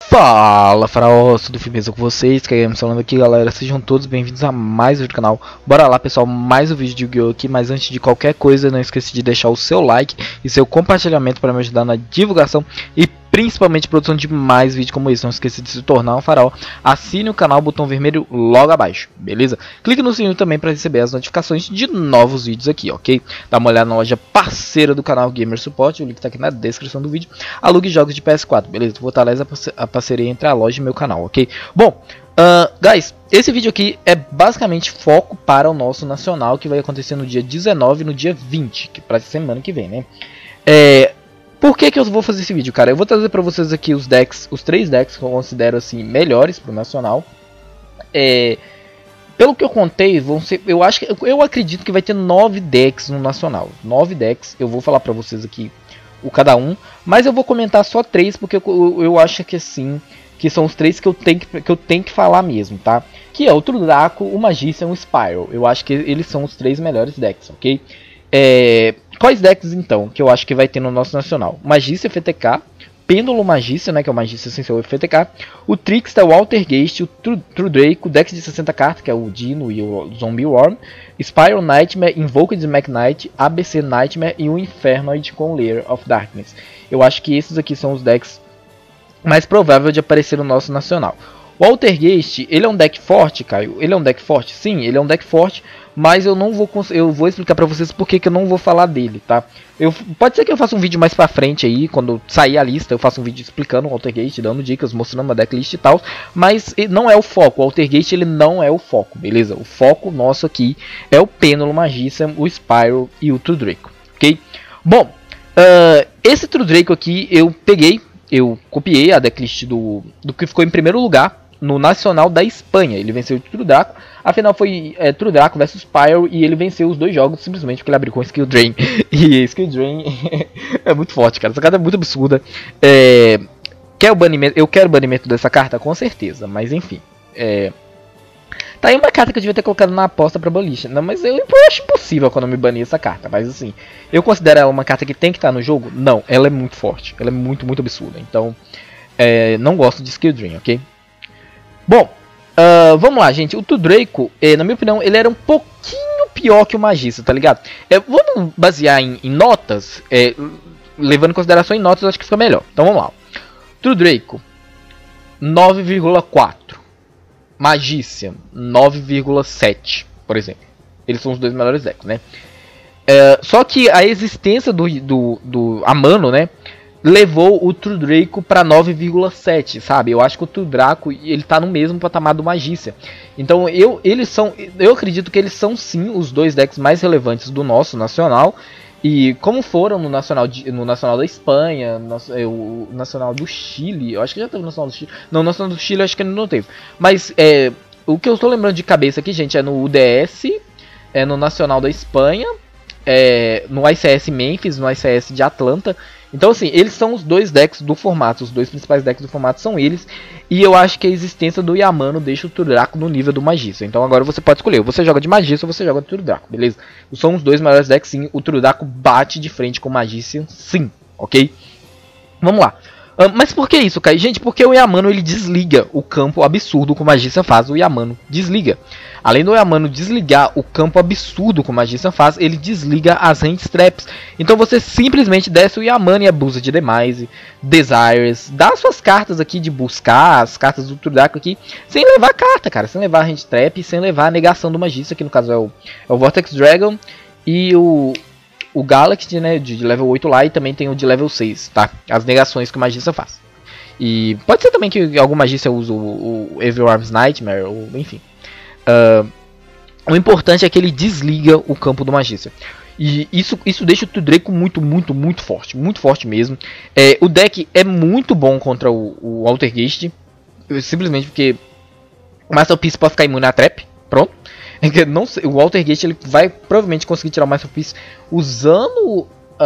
Fala, faraós, tudo firmeza com vocês? Que é falando aqui, galera. Sejam todos bem-vindos a mais um vídeo do canal. Bora lá, pessoal, mais um vídeo de Yu-Gi-Oh! Aqui. Mas antes de qualquer coisa, não esqueça de deixar o seu like e seu compartilhamento para me ajudar na divulgação e principalmente produção de mais vídeos como esse. Não esqueça de se tornar um faraó. Assine o canal, botão vermelho logo abaixo, beleza? Clique no sininho também para receber as notificações de novos vídeos aqui, ok? Dá uma olhada na loja parceira do canal Gamer Support, o link tá aqui na descrição do vídeo. Alugue jogos de PS4, beleza? Vou botar lá a parceria entre a loja e meu canal, ok? Bom, guys, esse vídeo aqui é basicamente foco para o nosso nacional, que vai acontecer no dia 19 e no dia 20, que para semana que vem, né? Por que eu vou fazer esse vídeo, cara? Eu vou trazer para vocês aqui os decks, os 3 decks que eu considero assim melhores pro nacional. Pelo que eu contei, vão ser, eu acredito que vai ter 9 decks no nacional. 9 decks, eu vou falar para vocês aqui o cada um, mas eu vou comentar só 3 porque eu acho que assim, que são os 3 que eu tenho que falar mesmo, tá? Que é o Trudraco, o Magician e o Spyro. Eu acho que eles são os 3 melhores decks, ok? Quais decks então que eu acho que vai ter no nosso nacional? Magician FTK, Pêndulo Magician, né, que é o Magician sem seu FTK, o Trickster, o Altergeist, o Trudraco, o deck de 60 cartas, que é o Dino e o Zombie Worm, Spyro Nightmare, Invoked Mac Knight, ABC Nightmare e o Infernoid com Lair of Darkness. Eu acho que esses aqui são os decks mais prováveis de aparecer no nosso nacional. O Altergeist, ele é um deck forte, Caio? Ele é um deck forte? Sim, ele é um deck forte, mas eu vou explicar pra vocês por que eu não vou falar dele, tá? Pode ser que eu faça um vídeo mais pra frente aí, quando sair a lista, eu faço um vídeo explicando o Altergeist, dando dicas, mostrando a decklist e tal, mas não é o foco, o Altergeist ele não é o foco, beleza? O foco nosso aqui é o Pêndulo Magician, o Spyro e o Trudraco, ok? Bom, esse Trudraco aqui eu copiei a decklist do que ficou em primeiro lugar no Nacional da Espanha. Ele venceu o Trudraco. Afinal foi Trudraco versus Spyro e ele venceu os 2 jogos simplesmente porque ele abriu com Skill Drain. E Skill Drain é muito forte, cara. Essa carta é muito absurda. Quer o banimento? Eu quero o banimento dessa carta, com certeza. Mas enfim. Tá aí uma carta que eu devia ter colocado na aposta pra Balista. Não, mas eu acho impossível quando eu me banir essa carta. Mas assim, eu considero ela uma carta que tem que estar no jogo? Não, ela é muito forte. Ela é muito, muito absurda. Então, não gosto de Skill Drain, ok? Bom, vamos lá, gente. O Trudraco, na minha opinião, ele era um pouquinho pior que o Magista, tá ligado? Vamos basear em notas, levando em consideração em notas, eu acho que fica melhor. Então vamos lá. Trudraco, 9,4. Magician, 9,7, por exemplo. Eles são os 2 melhores decks, né? Só que a existência do Amano, né, levou o Trudraco para 9,7, sabe? Eu acho que o Trudraco ele tá no mesmo patamar do Magician. Então eu acredito que eles são sim os 2 decks mais relevantes do nosso nacional. E como foram no Nacional da Espanha, o Nacional do Chile, eu acho que já teve no Nacional do Chile. Não, no Nacional do Chile eu acho que não teve. Mas o que eu estou lembrando de cabeça aqui, gente, é no UDS, no Nacional da Espanha, no ICS Memphis, no ICS de Atlanta. Então assim, eles são os 2 decks do formato, os 2 principais decks do formato são eles. E eu acho que a existência do Yamano deixa o Trudraco no nível do Magista. Então agora você pode escolher, você joga de Magista ou você joga de Trudraco, beleza? São os 2 melhores decks sim, o Trudraco bate de frente com o Magician sim, ok? Vamos lá. Mas por que isso, Kai? Gente, porque o Yamano ele desliga o campo absurdo que o Magician faz, o Yamano desliga. Além do Yamano desligar o campo absurdo que o Magician faz, ele desliga as hand traps. Então você simplesmente desce o Yamano e abusa de Demise, Desires, dá suas cartas aqui de buscar, as cartas do Trudraco aqui, sem levar carta, cara, sem levar a hand trap, sem levar a negação do Magician, que no caso é o Vortex Dragon e o Galaxy, né, de level 8 lá, e também tem o de level 6, tá? As negações que o Magician faz. E pode ser também que algum Magician use o Evil Arms Nightmare, ou enfim. O importante é que ele desliga o campo do Magician. E isso deixa o Trudraco muito, muito, muito forte mesmo. O deck é muito bom contra o Altergeist, simplesmente porque o Masterpiece pode ficar imune à trap, pronto. Não sei, o Altergeist ele vai provavelmente conseguir tirar o Masterpiece usando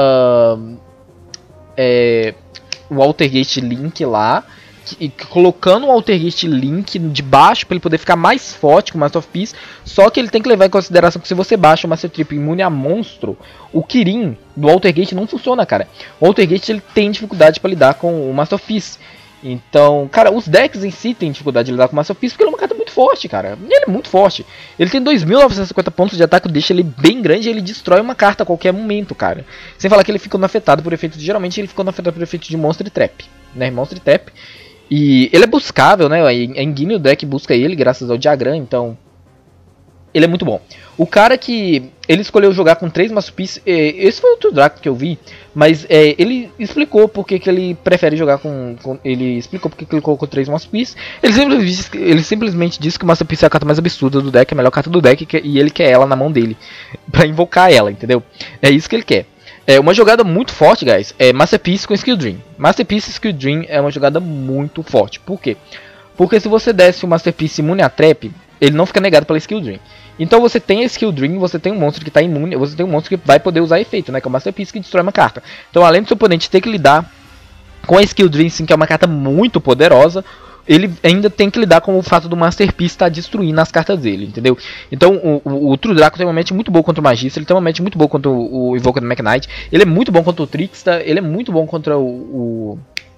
o Altergeist Link lá, colocando o Altergeist Link de baixo para ele poder ficar mais forte com o Master of Peace. Só que ele tem que levar em consideração que se você baixa o Master Trip imune a monstro, o Kirin do Altergeist não funciona, cara. O Altergeist ele tem dificuldade para lidar com o Master of Peace. Então, cara, os decks em si tem dificuldade de lidar com Master Piece porque ele é uma carta muito forte, cara. Ele é muito forte. Ele tem 2.950 pontos de ataque, deixa ele bem grande e ele destrói uma carta a qualquer momento, cara. Sem falar que ele fica afetado por efeito geralmente ele fica afetado por efeito de Monster Trap, né? Monster Trap. E ele é buscável, né? A Engine, o deck busca ele graças ao diagrama, então ele é muito bom. O cara que ele escolheu jogar com 3 Masterpiece, esse foi outro Draco que eu vi, mas ele explicou porque que ele prefere jogar com ele explicou porque que ele colocou 3 Masterpiece. Ele simplesmente disse que o Masterpiece é a carta mais absurda do deck, a melhor carta do deck, e ele quer ela na mão dele, pra invocar ela, entendeu? É isso que ele quer. É uma jogada muito forte, guys, é Masterpiece com Skill Dream. Masterpiece e Skill Dream é uma jogada muito forte. Por quê? Porque se você desse o Masterpiece imune a Trap, ele não fica negado pela Skill Dream. Então você tem a Skill Dream, você tem um monstro que está imune, você tem um monstro que vai poder usar efeito, né? Que é o Masterpiece que destrói uma carta. Então além do seu oponente ter que lidar com a Skill Dream, sim, que é uma carta muito poderosa, ele ainda tem que lidar com o fato do Masterpiece estar destruindo as cartas dele, entendeu? Então o True Draco tem uma match muito boa contra o Magista, ele tem uma match muito boa contra o Invoker do Mekk-Knight, ele é muito bom contra o Trickster, ele é muito bom contra o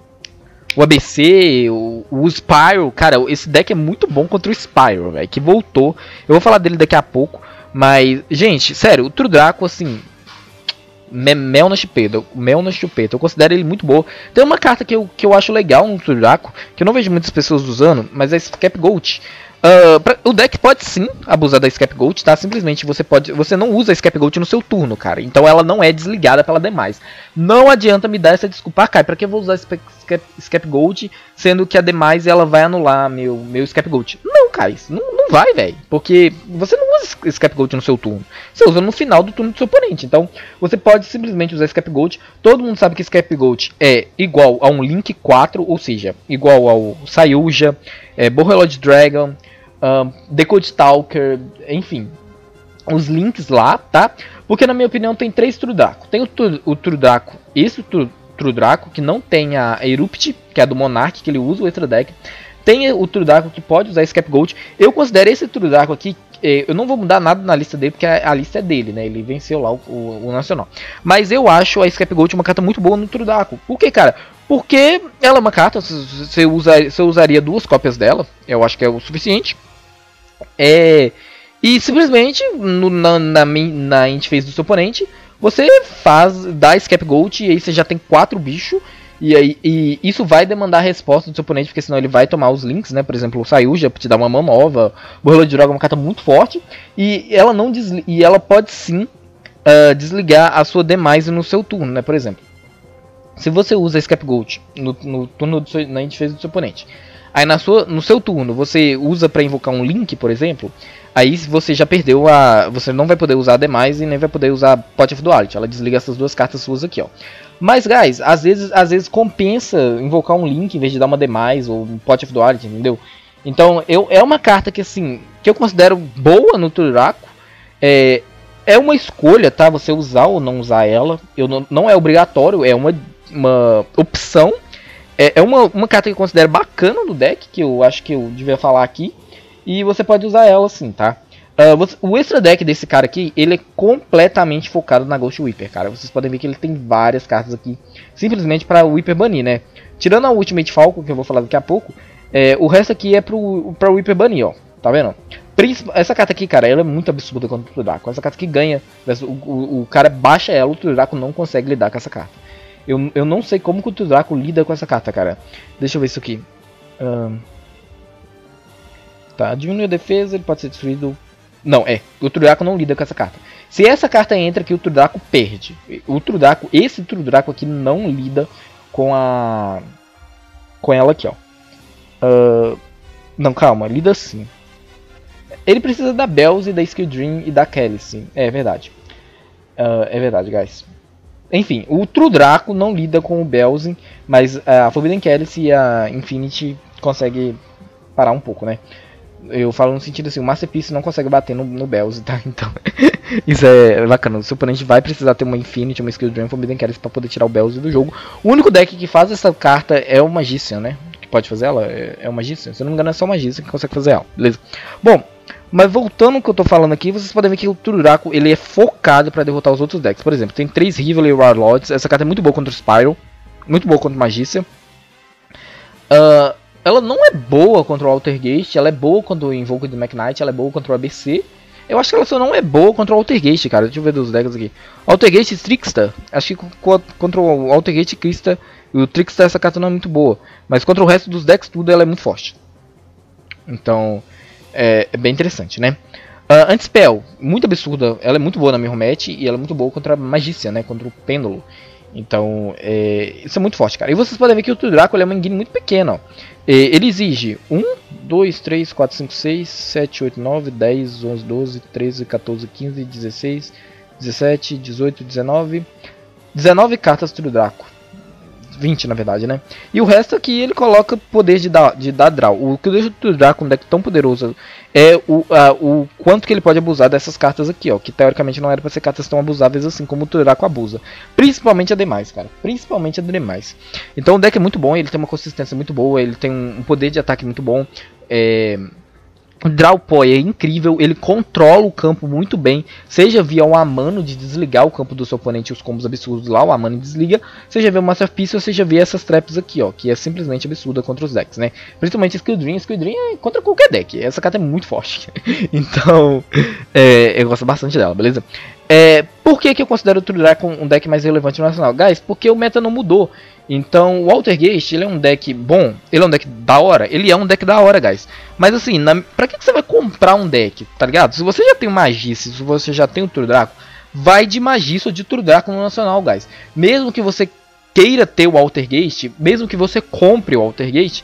ABC, o Spyro. Cara, esse deck é muito bom contra o Spyro, velho, que voltou. Eu vou falar dele daqui a pouco, mas, gente, sério, o True Draco, assim, mel na chupeta, eu considero ele muito bom. Tem uma carta que eu acho legal no True Draco, que eu não vejo muitas pessoas usando, mas é Scapegoat. O deck pode sim abusar da Scapegoat, tá? Simplesmente você não usa a Scapegoat no seu turno, cara. Então ela não é desligada pela demais. Não adianta me dar essa desculpa, Kai, pra que eu vou usar Scapegoat, sendo que a demais ela vai anular meu Scapegoat? Não, cara, isso não vai, velho. Porque você não usa Scapegoat no seu turno. Você usa no final do turno do seu oponente. Então você pode simplesmente usar Scapegoat. Todo mundo sabe que Scapegoat é igual a um Link 4, ou seja, igual ao Sayuja, Borrelod Dragon, Decode Stalker, enfim, os links lá, tá? Porque na minha opinião tem 3 True Draco. Tem o True Draco, esse True Draco que não tem a Erupt, que é a do Monarch, que ele usa o Extra Deck. Tem o True Draco que pode usar Scapegoat. Eu considero esse True Draco aqui, eu não vou mudar nada na lista dele, porque a lista é dele, né? Ele venceu lá o Nacional. Mas eu acho a Scapegoat uma carta muito boa no True Draco. Por que, cara? Porque ela é uma carta, você usaria 2 cópias dela, eu acho que é o suficiente. E simplesmente na interface do seu oponente, você dá Scapegoat e aí você já tem 4 bichos. E isso vai demandar a resposta do seu oponente, porque senão ele vai tomar os links, né? Por exemplo, o Sayuja te dá uma mão nova, o Borrelod Dragon é uma carta muito forte, e ela pode sim desligar a sua demise no seu turno, né? Por exemplo, se você usa Scapegoat no turno na interface do seu oponente, aí no seu turno você usa para invocar um link, por exemplo, aí você já perdeu você não vai poder usar a demais e nem vai poder usar Pot of Duality. Ela desliga essas 2 cartas suas aqui, ó. Mas, guys, às vezes compensa invocar um link em vez de dar uma demais ou um Pot of Duality, entendeu? Então, é uma carta que, assim, que eu considero boa no True Draco. É uma escolha, tá? Você usar ou não usar ela. Não é obrigatório, é uma opção. É uma carta que eu considero bacana do deck, que eu acho que eu devia falar aqui. E você pode usar ela assim, tá? O extra deck desse cara aqui, ele é completamente focado na Ghost Reaper, cara. Vocês podem ver que ele tem várias cartas aqui, simplesmente para o Reaper banir, né? Tirando a Ultimate Falcon, que eu vou falar daqui a pouco, o resto aqui é pra Reaper banir, ó. Tá vendo? Essa carta aqui, cara, ela é muito absurda contra o True Draco. Essa carta que ganha, o cara baixa ela, o True Draco não consegue lidar com essa carta. Eu não sei como que o True Draco lida com essa carta, cara. Deixa eu ver isso aqui. Tá, diminui a defesa, ele pode ser destruído. Não, o True Draco não lida com essa carta. Se essa carta entra aqui, o True Draco perde. Esse True Draco aqui não lida com ela aqui, ó. Não, calma, lida sim. Ele precisa da Bells e da Skill Dream e da Kelly, sim. É verdade. É verdade, guys. Enfim, o True Draco não lida com o Bells, mas a Forbidden Kelly e a Infinity consegue parar um pouco, né? Eu falo no sentido assim, o Masterpiece não consegue bater no Bells, tá? Então, isso é bacana. O seu oponente vai precisar ter uma Infinity, uma Skill Dream, Forbidden Kelly pra poder tirar o Bells do jogo. O único deck que faz essa carta é o Magician, né? Que pode fazer ela, é o Magician. Se eu não me engano é só o Magician que consegue fazer ela, beleza? Bom, mas voltando ao que eu tô falando aqui, vocês podem ver que o True Draco, ele é focado pra derrotar os outros decks. Por exemplo, tem 3 Rivalry Warlords, essa carta é muito boa contra o Spyro, muito boa contra o Magician. Ela não é boa contra o Altergeist, ela é boa contra o Invoker do Mekk-Knight, ela é boa contra o ABC. Eu acho que ela só não é boa contra o Altergeist, cara. Deixa eu ver dos decks aqui. Altergeist e Trickster. Acho que contra o Altergeist e Trickster, o Trickster essa carta não é muito boa. Mas contra o resto dos decks tudo ela é muito forte. Então é bem interessante, né? Anti-Spell, muito absurda. Ela é muito boa na Mirror Match e ela é muito boa contra a Magícia, né? Contra o Pêndulo. Então, isso é muito forte, cara. E vocês podem ver que o Tudraco é uma engine muito pequena, ó. Ele exige 1, 2, 3, 4, 5, 6, 7, 8, 9, 10, 11, 12, 13, 14, 15, 16, 17, 18, 19... 19 cartas Tudraco. 20 na verdade, né? E o resto aqui ele coloca poder de dar draw. O que deixa o Tudraco um deck tão poderoso é o quanto que ele pode abusar dessas cartas aqui, ó. Que teoricamente não era pra ser cartas tão abusáveis assim como o Tudraco abusa. Principalmente a demais, cara. Principalmente a demais. Então o deck é muito bom, ele tem uma consistência muito boa, ele tem um poder de ataque muito bom. O Draw Point é incrível, ele controla o campo muito bem, seja via o Amano de desligar o campo do seu oponente, os combos absurdos lá, o Amano desliga, seja via o Masterpiece ou seja via essas traps aqui, ó, que é simplesmente absurda contra os decks, né? Principalmente Skill Dream é contra qualquer deck, essa carta é muito forte, então eu gosto bastante dela, beleza? Por que eu considero o Tudraco um deck mais relevante no nacional? Guys, porque o meta não mudou. Então o Altergeist, ele é um deck bom, ele é um deck da hora, ele é um deck da hora, guys. Mas assim, pra que você vai comprar um deck, tá ligado? Se você já tem o Magice, se você já tem o Tudraco, vai de Magice ou de Tudraco no nacional, guys. Mesmo que você queira ter o Altergeist, mesmo que você compre o Altergeist,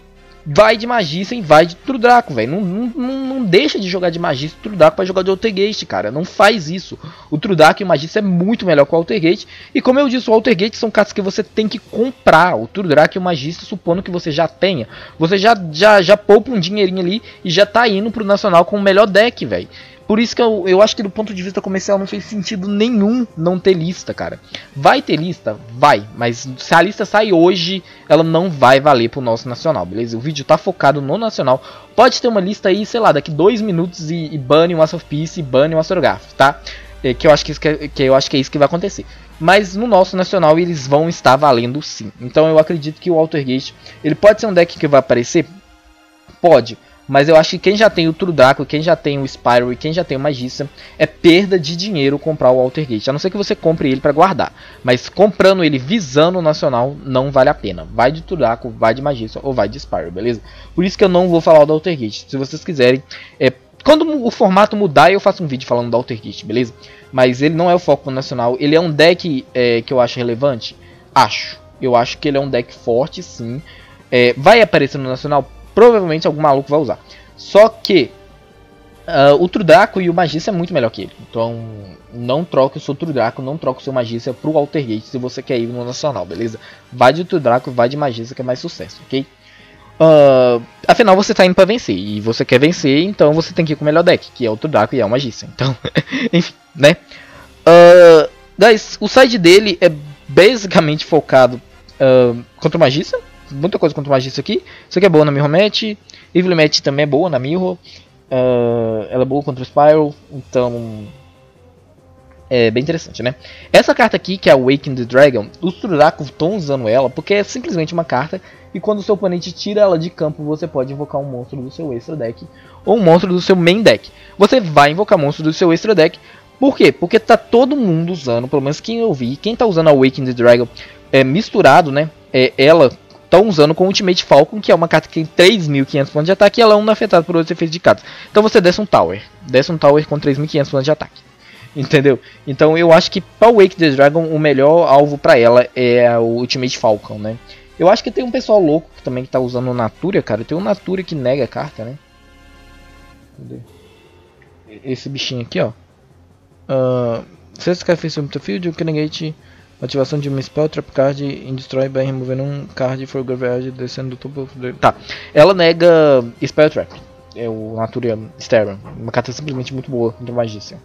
vai de Magice e vai de Tudraco, velho. Não deixa de jogar de Magice e Tudraco pra jogar de Altergeist, cara. Não faz isso. O Tudraco e o Magice é muito melhor que o Altergeist. E como eu disse, o Altergeist são cartas que você tem que comprar. O Tudraco e o Magice, supondo que você já tenha. Você já poupa um dinheirinho ali e já tá indo pro Nacional com o melhor deck, velho. Por isso que eu acho que do ponto de vista comercial não fez sentido nenhum não ter lista, cara. Vai ter lista? Vai. Mas se a lista sair hoje, ela não vai valer pro nosso nacional, beleza? O vídeo tá focado no nacional. Pode ter uma lista aí, sei lá, daqui 2 minutos e bane o Masterpiece e bane o Astrograph, tá? Que eu acho que é isso que vai acontecer. Mas no nosso nacional eles vão estar valendo sim. Então eu acredito que o Altergeist, ele pode ser um deck que vai aparecer? Pode. Mas eu acho que quem já tem o Tudraco, quem já tem o Spyro e quem já tem o Magícia, é perda de dinheiro comprar o Altergeist. A não ser que você compre ele para guardar. Mas comprando ele visando o nacional, não vale a pena. Vai de Tudraco, vai de Magícia ou vai de Spyro, beleza? Por isso que eu não vou falar do Altergeist. Se vocês quiserem, quando o formato mudar, eu faço um vídeo falando do Altergeist, beleza? Mas ele não é o foco nacional. Ele é um deck que eu acho relevante? Acho. Eu acho que ele é um deck forte, sim. Vai aparecer no nacional? Provavelmente algum maluco vai usar. Só que o Tudraco e o Magícia é muito melhor que ele. Então não troque o seu Tudraco, não troque o seu Magícia pro Altergeist se você quer ir no nacional, beleza? Vai de Tudraco, vai de Magícia que é mais sucesso, ok? Afinal você tá indo pra vencer. E você quer vencer, então você tem que ir com o melhor deck, que é o Tudraco e é o Magícia. Então, enfim, né? Guys, o side dele é basicamente focado contra o Magícia. Muita coisa contra o Magícia aqui. Isso aqui é boa na Mirror Match. Evil Match também é boa na Mirror. Ela é boa contra o Spyro. Então é bem interessante, né? Essa carta aqui, que é a Awaken the Dragon, os Tudraco estão usando ela porque é simplesmente uma carta. E quando o seu oponente tira ela de campo, você pode invocar um monstro do seu extra deck ou um monstro do seu main deck. Você vai invocar monstro do seu extra deck. Por quê? Porque tá todo mundo usando, pelo menos quem eu vi, quem tá usando a Awaken the Dragon misturado, né? Ela estão usando com Ultimate Falcon, que é uma carta que tem 3.500 pontos de ataque e ela é não afetada por outros efeitos de cartas. Então você desce um Tower com 3.500 pontos de ataque. Entendeu? Então eu acho que para o Wake the Dragon o melhor alvo para ela é o Ultimate Falcon, né? Eu acho que tem um pessoal louco também que tá usando o Natura, cara. Tem um Natura que nega a carta, né? Cadê? Esse bichinho aqui, ó. Se esse cara fez sobre o field, you can negate ativação de uma spell trap card em destroy by removendo um card for graveyard descendo do topo. Tá. Ela nega spell trap. É o Natura Stereo. Uma carta simplesmente muito boa contra Magícia.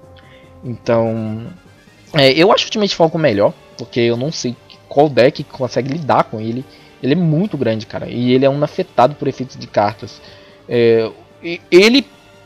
Então, eu acho o Ultimate Falcon melhor, porque eu não sei qual deck consegue lidar com ele. Ele é muito grande, cara, e ele é um afetado por efeitos de cartas. Ele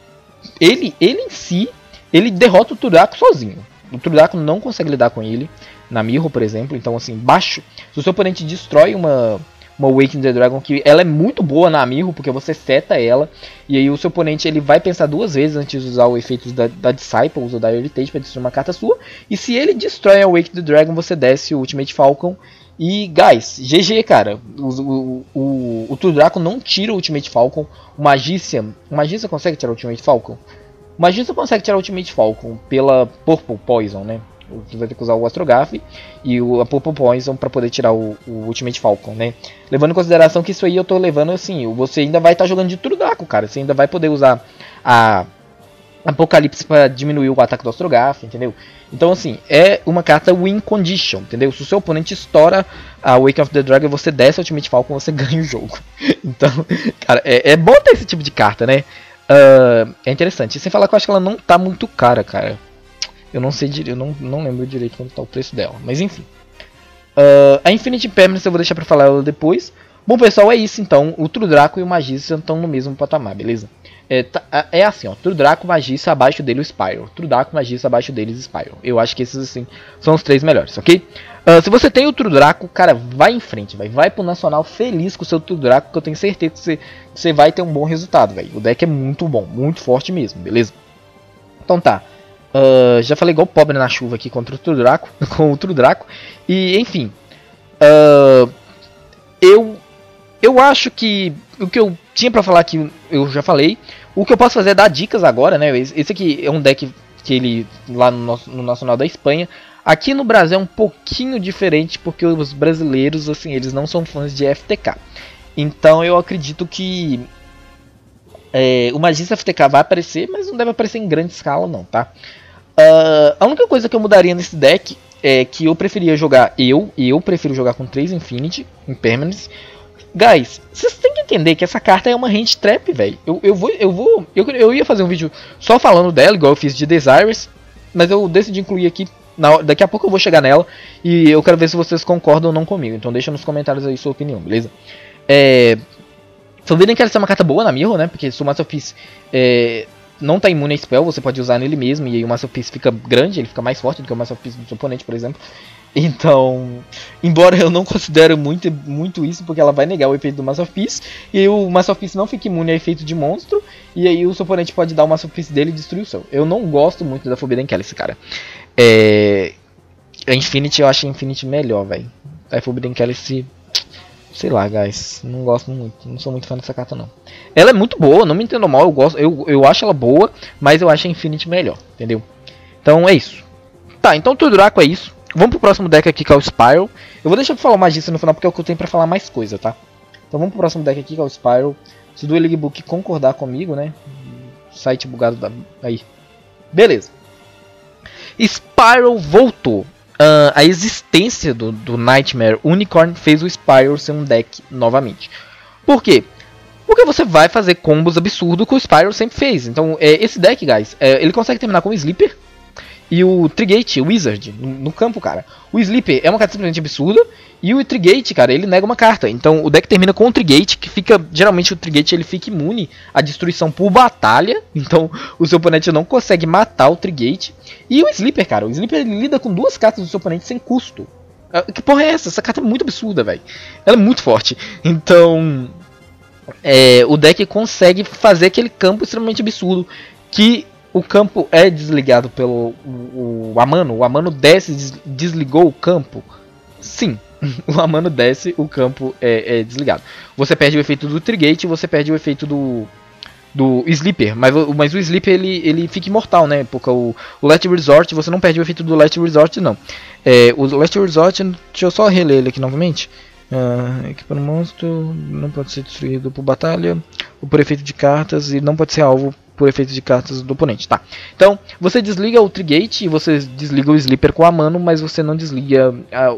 em si, ele derrota o Tudraco sozinho. O Tudraco não consegue lidar com ele na Mirror, por exemplo. Então, assim, baixo. Se o seu oponente destrói uma Awaken the Dragon, que ela é muito boa na Mirror, porque você seta ela, e aí o seu oponente ele vai pensar duas vezes antes de usar o efeito da Disciples ou da Heritage para destruir uma carta sua, e se ele destrói a Awaken the Dragon, você desce o Ultimate Falcon, e guys, GG cara, o Tuldraco não tira o Ultimate Falcon, o Magician consegue tirar o Ultimate Falcon? O Magician consegue tirar o Ultimate Falcon pela Purple Poison, né? Você vai ter que usar o Astrograph e a Purple Poison para poder tirar o Ultimate Falcon, né? Levando em consideração que isso aí eu tô levando assim, você ainda vai estar jogando de Tuldraco, cara. Você ainda vai poder usar a Apocalipse para diminuir o ataque do Astrograph, entendeu? Então assim, é uma carta win condition, entendeu? Se o seu oponente estoura a Awaken of the Dragon, você desce o Ultimate Falcon, você ganha o jogo. Então, cara, é bom ter esse tipo de carta, né? É interessante. Sem falar que eu acho que ela não tá muito cara, cara. Eu não sei direito, eu não lembro direito quanto tá o preço dela. Mas enfim. A Infinite Permanence eu vou deixar pra falar ela depois. Bom, pessoal, é isso então. O Tuldraco e o Magician estão no mesmo patamar, beleza? É assim, ó. Tuldraco, Magician, abaixo dele o Spyro. Tuldraco, Magician, abaixo deles Spyro. Eu acho que esses, assim, são os três melhores, ok? Se você tem o Tuldraco, cara, vai em frente, véio. Vai pro Nacional feliz com o seu Tuldraco, que eu tenho certeza que você vai ter um bom resultado, velho. O deck é muito bom, muito forte mesmo, beleza? Então tá. Já falei igual pobre na chuva aqui contra o Tuldraco, com o Tuldraco. E, enfim. Eu acho que o que eu tinha pra falar aqui, eu já falei. O que eu posso fazer é dar dicas agora, né? Esse aqui é um deck que ele, lá no Nacional da Espanha. Aqui no Brasil é um pouquinho diferente, porque os brasileiros, assim, eles não são fãs de FTK. Então eu acredito que o Magista FTK vai aparecer, mas não deve aparecer em grande escala não, tá? A única coisa que eu mudaria nesse deck é que eu preferia jogar e eu prefiro jogar com 3 Infinity em Permanence. Guys, vocês têm que entender que essa carta é uma hand trap, velho. Eu ia fazer um vídeo só falando dela, igual eu fiz de Desires, mas eu decidi incluir aqui. Daqui a pouco eu vou chegar nela e eu quero ver se vocês concordam ou não comigo. Então deixa nos comentários aí sua opinião, beleza? Forbidden Kelly é uma carta boa na Mirror, né? Porque se o Masterpiece não tá imune a spell, você pode usar nele mesmo. E aí o Masterpiece fica grande, ele fica mais forte do que o Masterpiece do seu oponente, por exemplo. Então, embora eu não considere muito isso, porque ela vai negar o efeito do Masterpiece. E aí o Masterpiece não fica imune a efeito de monstro. E aí o seu oponente pode dar o Masterpiece dele e destruir o seu. Eu não gosto muito da Forbidden Kelly, esse cara. A Infinity, eu acho a Infinity melhor, velho. A Forbidden Kelly se... Sei lá, guys, não gosto muito, não sou muito fã dessa carta não. Ela é muito boa, não me entendo mal, eu acho ela boa, mas eu acho a Infinity melhor, entendeu? Então é isso. Tá, então o Tuldraco é isso. Vamos pro próximo deck aqui que é o Spyro. Eu vou deixar pra falar o Magista no final porque é o que eu tenho pra falar mais coisa, tá? Então vamos pro próximo deck aqui que é o Spyro. Se o Duel Book concordar comigo, né? Site bugado aí. Beleza. Spyro voltou. A existência do Nightmare Unicorn fez o Spyro ser um deck novamente. Por quê? Porque você vai fazer combos absurdos que o Spyro sempre fez. Então, esse deck, guys, ele consegue terminar com o Sleeper e o Trigate, o Wizard, no campo, cara. O Sleeper é uma carta simplesmente absurda. E o Trigate, cara, ele nega uma carta. Então o deck termina com o Trigate, que fica... Geralmente o Trigate ele fica imune à destruição por batalha. Então o seu oponente não consegue matar o Trigate. E o Sleeper, cara, o Sleeper ele lida com 2 cartas do seu oponente sem custo. Que porra é essa? Essa carta é muito absurda, velho. Ela é muito forte. Então... o deck consegue fazer aquele campo extremamente absurdo. Que... O campo é desligado pelo o Amano. O Amano desce, desligou o campo. Sim, o Amano desce, o campo é desligado. Você perde o efeito do Trigate e você perde o efeito do Sleeper. Mas o Sleeper ele fica imortal, né? Porque o Last Resort, você não perde o efeito do Last Resort, não. O Last Resort, deixa eu só reler ele aqui novamente. Equipa no monstro, não pode ser destruído por batalha, ou por efeito de cartas, e não pode ser alvo por efeito de cartas do oponente, tá? Então, você desliga o Trigate e você desliga o Sleeper com a mano, mas você não desliga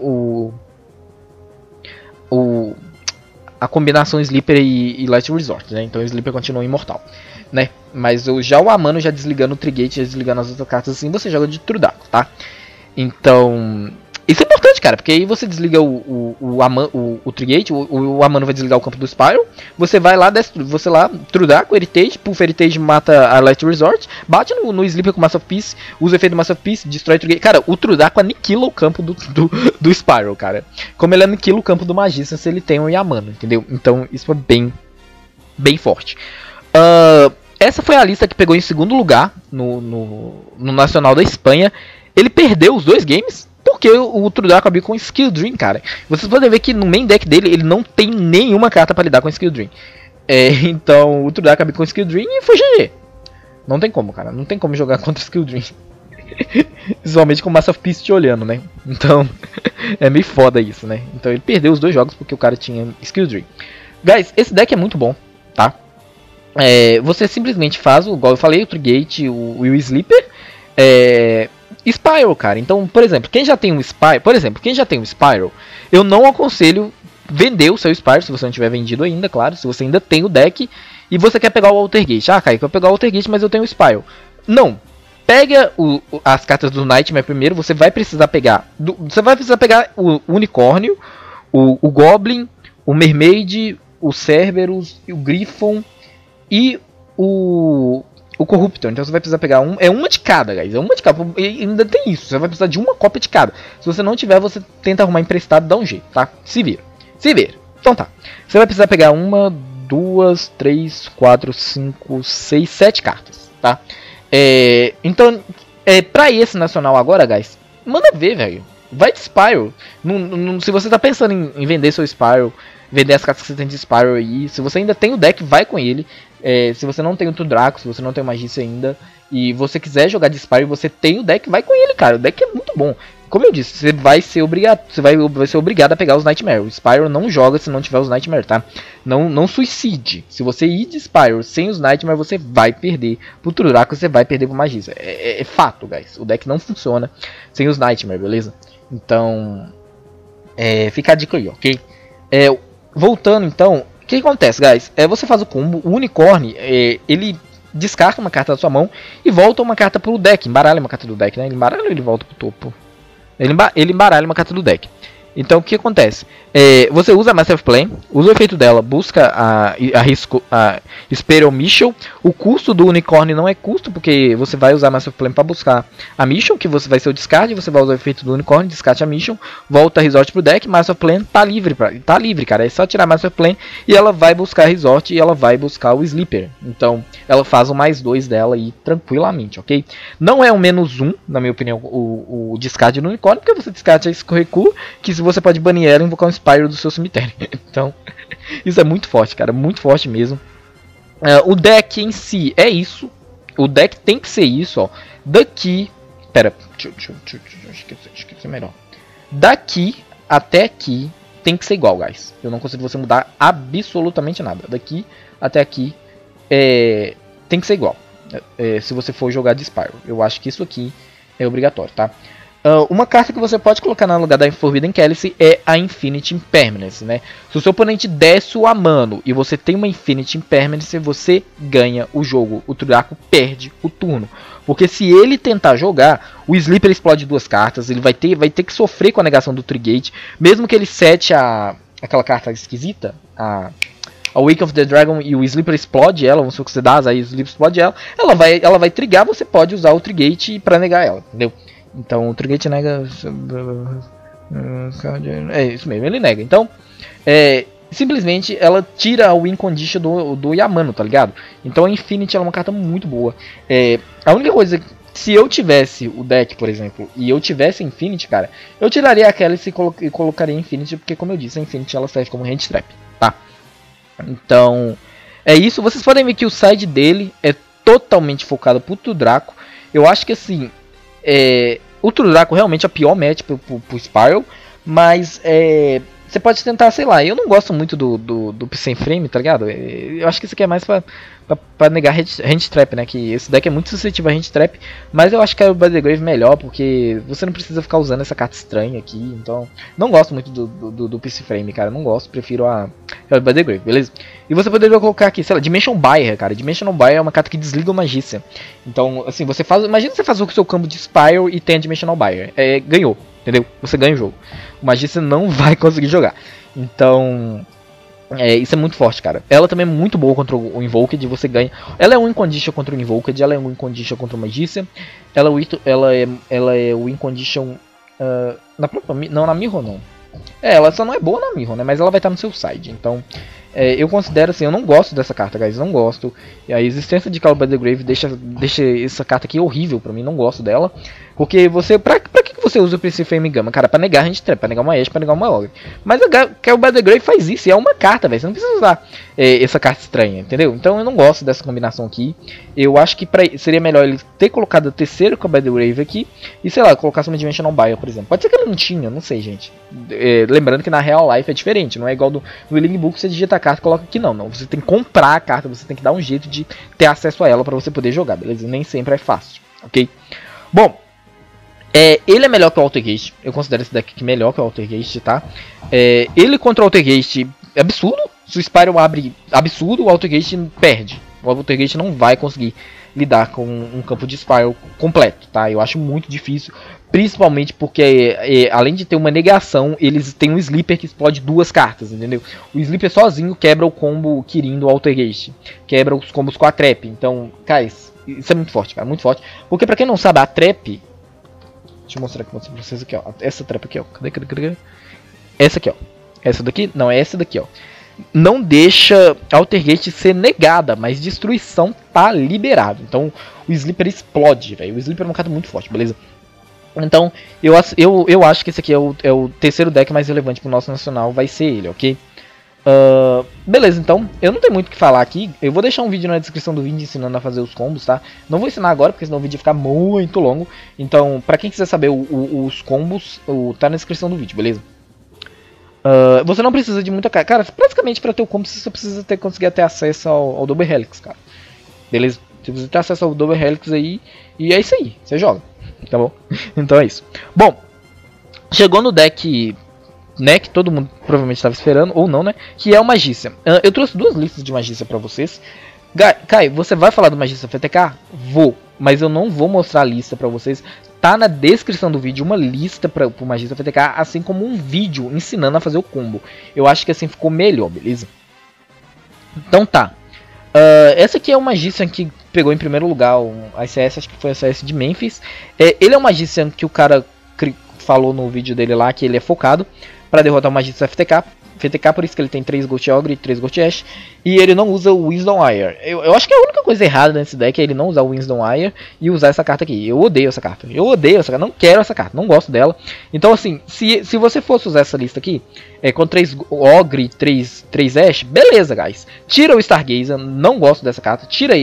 a combinação Sleeper e Last Resort, né? Então o Sleeper continua imortal, né? Mas já o Amano, já desligando o Trigate, já desligando as outras cartas assim, você joga de Tuldraco, tá? Então, Isso é importante, cara, porque aí você desliga o Trigate, o Amano vai desligar o campo do Spyro, você vai lá, você lá, Trudar com o Heritage, Puff Heritage mata a Last Resort, bate no Sleeper com Master of Peace, usa o efeito do Master of Peace, destrói o Trigate. Cara, o Trudaco aniquila o campo do Spyro, cara. Como ele aniquila o campo do Magista se ele tem um Yamano, entendeu? Então isso é bem forte. Essa foi a lista que pegou em segundo lugar no Nacional da Espanha. Ele perdeu os 2 games, porque o Trudaco abriu com Skill Dream, cara. Vocês podem ver que no main deck dele, ele não tem nenhuma carta pra lidar com Skill Dream. Então o Trudaco abriu com Skill Dream e foi GG. Não tem como, cara. Não tem como jogar contra Skill Dream. Principalmente com Master of Peace te olhando, né? Então, é meio foda isso, né? Então ele perdeu os 2 jogos porque o cara tinha Skill Dream. Guys, esse deck é muito bom, tá? Você simplesmente faz, igual eu falei, o Trigate, o Sleeper, Spyro, cara. Então, por exemplo, quem já tem um Spyro, eu não aconselho vender o seu Spyro, se você não tiver vendido ainda, claro. Se você ainda tem o deck e você quer pegar o Altergate. Ah, Kaique, eu quero pegar o Altergate, mas eu tenho o Spyro. Não. Pega as cartas do Nightmare primeiro. Você vai precisar pegar o Unicórnio, o Goblin, o Mermaid, o Cerberus, o Griffon e o Corruptor. Então você vai precisar pegar uma de cada, guys. É uma de cada. E ainda tem isso. Você vai precisar de uma cópia de cada. Se você não tiver, você tenta arrumar emprestado e dá um jeito, tá? Se vira. Então tá. Você vai precisar pegar 1, 2, 3, 4, 5, 6, 7 cartas, tá? Então, pra esse nacional agora, guys, manda ver, velho. Vai de Spyro. Se você tá pensando em vender seu Spyro, vender as cartas que você tem de Spyro aí, se você ainda tem o deck, vai com ele. Se você não tem o Trudaco, se você não tem o Magista ainda, e você quiser jogar de Spyro e você tem o deck, vai com ele, cara. O deck é muito bom. Como eu disse, você vai ser obrigado a pegar os Nightmare. O Spyro não joga se não tiver os Nightmare, tá? Não suicide. Se você ir de Spyro sem os Nightmare, você vai perder pro Trudaco, você vai perder pro Magista. É fato, guys. O deck não funciona sem os Nightmare, beleza? Então, fica a dica aí, ok? Voltando então, o que acontece, guys? Você faz o combo, o Unicórnio, ele descarta uma carta da sua mão e volta uma carta pro deck. Embaralha uma carta do deck, né? Ele embaralha ou ele volta pro topo? Ele embaralha uma carta do deck. Então o que acontece? Você usa a Master of Plan, usa o efeito dela, busca a Spectral Mission. O custo do Unicórnio não é custo, porque você vai usar a Master of Plan para buscar a Mission, que você vai ser o discard, você vai usar o efeito do Unicórnio, descarte a Mission, volta a Resort pro deck, Master of Plan tá livre, cara. É só tirar a Master of Plan e ela vai buscar a Resort e ela vai buscar o Sleeper. Então ela faz o +2 dela aí tranquilamente, ok? Não é um -1, na minha opinião, o discard do Unicórnio, porque você descarta esse recuo, que se você pode banir ela e invocar um Spyro do seu cemitério. Então, isso é muito forte, cara. Muito forte mesmo. O deck em si é isso. O deck tem que ser isso, ó. Daqui... Pera. Deixa eu ser melhor. Daqui até aqui tem que ser igual, guys. Eu não consigo você mudar absolutamente nada. Daqui até aqui tem que ser igual. Se você for jogar de Spyro. Eu acho que isso aqui é obrigatório, tá? Uma carta que você pode colocar no lugar da Forbidden Chalice é a Infinite Impermanence, né? Se o seu oponente desce o Amano e você tem uma Infinite Impermanence, você ganha o jogo. O Trudaco perde o turno. Porque se ele tentar jogar, o Sleeper explode 2 cartas, ele vai ter que sofrer com a negação do Trigate. Mesmo que ele sete aquela carta esquisita, a Wake of the Dragon, e o Sleeper explode ela, vamos supor que você dá, aí o Sleeper explode ela vai trigar, você pode usar o Trigate para negar ela, entendeu? Então o Trigate nega. É isso mesmo, ele nega. Então, simplesmente ela tira a win condition do Yamano, tá ligado? Então a Infinity ela é uma carta muito boa. A única coisa, se eu tivesse o deck, por exemplo, e eu tivesse Infinity, cara, eu tiraria aquela e colocaria Infinity, porque como eu disse, a Infinity ela serve como hand trap, tá? Então, é isso. Vocês podem ver que o side dele é totalmente focado pro Trudaco. Eu acho que assim. O Trudaco realmente é a pior match pro Spyro, mas você pode tentar, sei lá, eu não gosto muito do sem frame, tá ligado? Eu acho que isso aqui é mais pra negar hand trap, né? Que esse deck é muito suscetível a hand trap, mas eu acho que é o By the Grave melhor, porque você não precisa ficar usando essa carta estranha aqui, então não gosto muito do PC Frame, cara, não gosto, prefiro a By the Grave, beleza? E você poderia colocar aqui, sei lá, Dimension Buyer, cara. Dimensional Buyer é uma carta que desliga o Magícia. Então, assim, imagina você faz o seu campo de Spyro e tem a Dimensional Buyer. Ganhou. entendeu? Você ganha o jogo. O Magícia não vai conseguir jogar. Então, isso é muito forte, cara. Ela também é muito boa contra o Invoked, você ganha. Ela é win condition contra o Invoked, ela é win condition contra o Magícia. Ela é win condition na própria, não na Mirror não. Ela só não é boa na Mirror, né? Mas ela vai estar no seu side. Então, eu considero assim, eu não gosto dessa carta, guys. Não gosto. E a existência de Call by the Grave deixa essa carta aqui horrível pra mim. Não gosto dela. Porque você. Pra que você usa o Princípio Flame Gamma? Cara, pra negar a gente trap, pra negar uma Ashe, pra negar uma Ogre. Mas a Call by the Grave faz isso. E é uma carta, velho. Você não precisa usar essa carta estranha, entendeu? Então eu não gosto dessa combinação aqui. Eu acho que seria melhor ele ter colocado a terceira Call by the Grave aqui. E sei lá, colocasse uma Dimensional Buyer, por exemplo. Pode ser que ele não tinha, não sei, gente. Lembrando que na Real Life é diferente. Não é igual no Healing Book, você digita a carta e coloca aqui, não. Você tem que comprar a carta, você tem que dar um jeito de ter acesso a ela pra você poder jogar, beleza? Nem sempre é fácil, ok? Bom, ele é melhor que o Altergeist. Eu considero esse deck aqui melhor que o Altergeist, tá? Ele contra o Altergeist é absurdo. Se o Spiral abre absurdo, o Altergeist perde. O Altergeist não vai conseguir lidar com um campo de Spiral completo, tá? Eu acho muito difícil. Principalmente porque, além de ter uma negação, eles têm um Sleeper que explode duas cartas, entendeu? O Sleeper sozinho quebra o combo Kirin do Altergeist. Quebra os combos com a Trap. Então, cara, isso é muito forte, cara. Muito forte. Porque pra quem não sabe, a Trap... Deixa eu mostrar aqui pra vocês aqui, ó. Essa Trap aqui, ó. Cadê? Essa aqui, ó. Essa daqui? Não, é essa daqui, ó. Não deixa Altergeist ser negada, mas destruição tá liberado. Então, o Sleeper explode, velho. O Sleeper é uma carta muito forte, beleza? Então, eu acho que esse aqui é o terceiro deck mais relevante pro nosso nacional, vai ser ele, ok? Beleza, então, eu não tenho muito o que falar aqui. Eu vou deixar um vídeo na descrição do vídeo ensinando a fazer os combos, tá? Não vou ensinar agora, porque senão o vídeo ia ficar muito longo. Então, pra quem quiser saber os combos, tá na descrição do vídeo, beleza? Você não precisa de muita carta. Cara, praticamente pra ter o combo, você só precisa conseguir ter acesso ao Double Helix, cara. Beleza? Você precisa ter acesso ao Double Helix aí, e é isso aí, você joga. Tá bom? Então é isso. Bom, chegou no deck, né, que todo mundo provavelmente estava esperando, ou não, né? Que é o Magícia. Eu trouxe duas listas de Magícia pra vocês. Kai, você vai falar do Magícia FTK? Vou, mas eu não vou mostrar a lista pra vocês. Tá na descrição do vídeo uma lista pro Magícia FTK, assim como um vídeo ensinando a fazer o combo. Eu acho que assim ficou melhor, beleza? Então tá. Essa aqui é uma Magician que pegou em primeiro lugar a ICS, acho que foi a ICS de Memphis. Ele é um Magician que o cara falou no vídeo dele lá que ele é focado para derrotar o Magician FTK, por isso que ele tem 3 Ghost Ogre e 3 Ghost Ash. E ele não usa o Wisdom Ire. Eu acho que a única coisa errada nesse deck é ele não usar o Wisdom Ire e usar essa carta aqui. Eu odeio essa carta. Não quero essa carta, não gosto dela. Então assim, se você fosse usar essa lista aqui, com 3 Ogre e 3 Ash, beleza, guys. Tira o Stargazer, não gosto dessa carta. Tira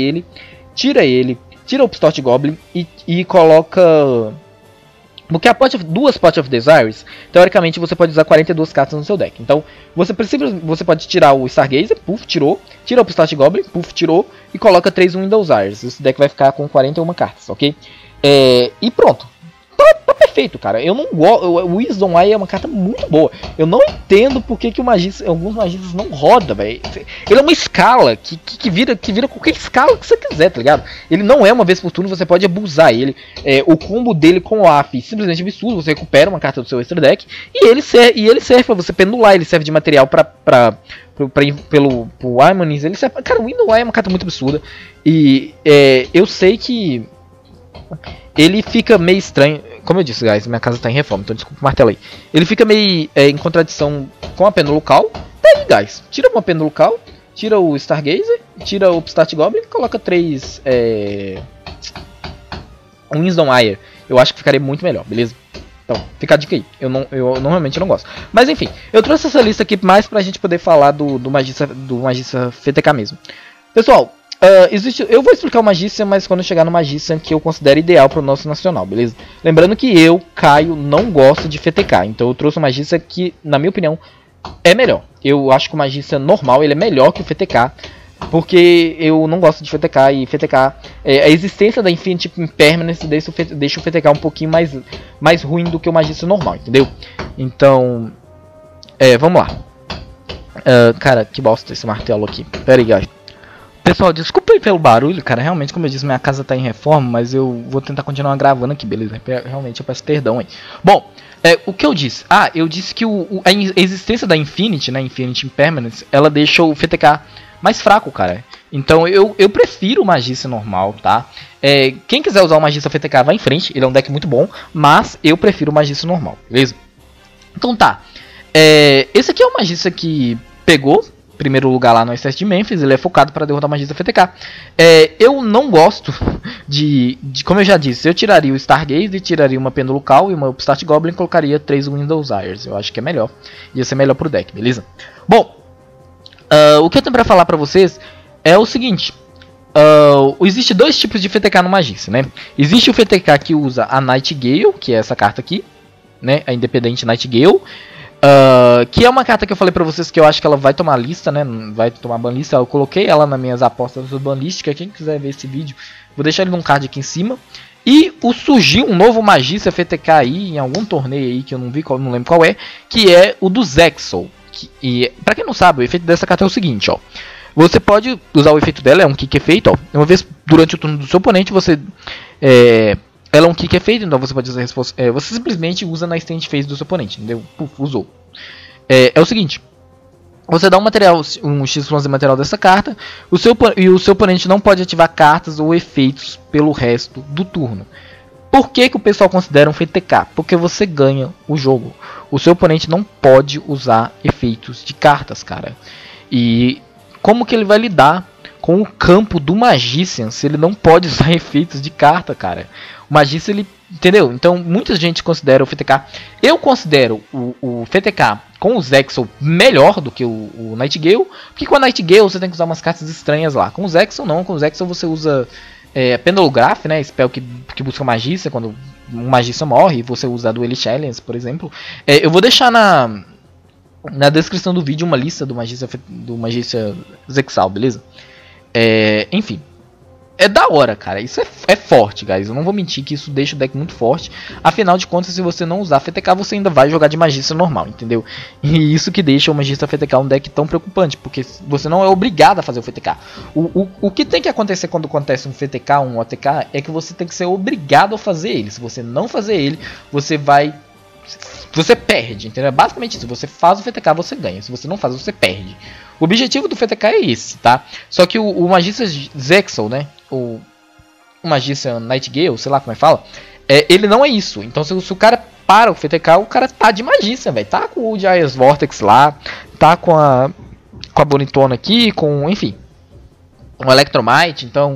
o Pistort Goblin e coloca... Porque a duas Pot of Desires, teoricamente você pode usar 42 cartas no seu deck. Então você pode tirar o Stargazer, puff, tirou. Tira o Pistort Goblin, puff, tirou. E coloca 3 Windows Desires. Esse deck vai ficar com 41 cartas, ok? E pronto. Tá perfeito, cara. Eu não gosto. O Wisdom Eye é uma carta muito boa. Eu não entendo porque que alguns magistas não rodam, velho. Ele é uma escala que vira qualquer escala que você quiser, tá ligado? Ele não é uma vez por turno, você pode abusar ele. O combo dele com o AF simplesmente absurdo. Você recupera uma carta do seu extra deck e ele serve pra você pendular. Ele serve de material pro Harmonies. Ele serve. Cara, o Wisdom Eye é uma carta muito absurda. E eu sei que ele fica meio estranho. Como eu disse, guys, minha casa tá em reforma, então desculpa o martelo aí. Ele fica meio em contradição com a Pêndulo Call. Tá aí, guys. Tira uma Pêndulo Call, tira o Stargazer, tira o Upstart Goblin, coloca 3 Wisdom Ire. Eu acho que ficaria muito melhor, beleza? Então, fica a dica aí. Eu normalmente não gosto. Mas enfim, eu trouxe essa lista aqui mais pra gente poder falar do Magícia FTK mesmo. Pessoal, eu vou explicar o Magician, mas quando chegar no Magician que eu considero ideal para o nosso nacional, beleza? Lembrando que eu, Caio, não gosto de FTK, então eu trouxe o Magician que, na minha opinião, é melhor. Eu acho que o Magician normal ele é melhor que o FTK, porque eu não gosto de FTK e FTK, a existência da Infinity Impermanence deixa o FTK um pouquinho mais ruim do que o Magician normal, entendeu? Então, vamos lá. Cara, que bosta esse martelo aqui. Pera aí, guys. Pessoal, desculpa aí pelo barulho, cara, realmente, como eu disse, minha casa tá em reforma, mas eu vou tentar continuar gravando aqui, beleza? Realmente eu peço perdão aí. Bom, O que eu disse? Eu disse que a existência da Infinity, né, Infinity Impermanence, ela deixa o FTK mais fraco, cara. Então eu prefiro o Magícia normal, tá? Quem quiser usar o Magícia FTK vai em frente, ele é um deck muito bom, mas eu prefiro o Magícia normal, beleza? Então tá, esse aqui é o Magícia que pegou primeiro lugar lá no SS de Memphis, ele é focado para derrotar o Magícia FTK. Eu não gosto de, como eu já disse, eu tiraria o Stargaze, tiraria uma Pêndulo Call e uma Upstart Goblin e colocaria 3 Windows Eyes. Eu acho que é melhor, ia ser melhor pro deck, beleza? Bom, o que eu tenho para falar para vocês é o seguinte. Existe dois tipos de FTK no Magícia, né? Existe o FTK que usa a Nightgale, que é essa carta aqui, né? A Independente Nightgale. Que é uma carta que eu falei pra vocês que eu acho que ela vai tomar lista, né? Vai tomar banlista. Eu coloquei ela nas minhas apostas do banlística. Quem quiser ver esse vídeo, vou deixar ele num card aqui em cima. E surgiu um novo Magícia FTK aí, em algum torneio aí que eu não vi, não lembro qual é, que é o do Zexal. E pra quem não sabe, o efeito dessa carta é o seguinte, ó. Você pode usar o efeito dela, é um kick efeito, ó. Uma vez durante o turno do seu oponente, você... ela é um kick efeito, então você pode usar a resposta. Você simplesmente usa na stand phase do seu oponente, entendeu? Puf, usou. É o seguinte. Você dá um material, um X11 de material dessa carta. O seu oponente não pode ativar cartas ou efeitos pelo resto do turno. Por que o pessoal considera um FTK? Porque você ganha o jogo. O seu oponente não pode usar efeitos de cartas, cara. E como que ele vai lidar com o campo do Magician se ele não pode usar efeitos de carta, cara? O Magician, ele... Entendeu? Então, muita gente considera o FTK... Eu considero o FTK com o Zexal melhor do que o Nightgale. Porque com a Nightgale você tem que usar umas cartas estranhas lá. Com o Zexal não. Com o Zexal você usa Pendulograph, né? Spell que busca Magician quando um Magician morre. E você usa a Duel Challenge, por exemplo. Eu vou deixar na descrição do vídeo uma lista do Magician Zexal, beleza? Enfim, é da hora, cara. Isso é forte, guys. Eu não vou mentir que isso deixa o deck muito forte. Afinal de contas, se você não usar FTK, você ainda vai jogar de Magícia normal, entendeu? E isso que deixa o Magícia FTK um deck tão preocupante, porque você não é obrigado a fazer o FTK. O que tem que acontecer quando acontece um FTK, um OTK, é que você tem que ser obrigado a fazer ele. Se você não fazer ele, você perde, entendeu? É basicamente isso. Se você faz o FTK, você ganha. Se você não faz, você perde. O objetivo do FTK é esse, tá? Só que o Magícia Zexal, né? O Magícia Nightgale, sei lá como é que fala. Ele não é isso. Então se o cara para o FTK, o cara tá de Magícia, velho. Tá com o Giants Vortex lá. Tá com a Bonitona aqui. Enfim. Um Electromite. Então...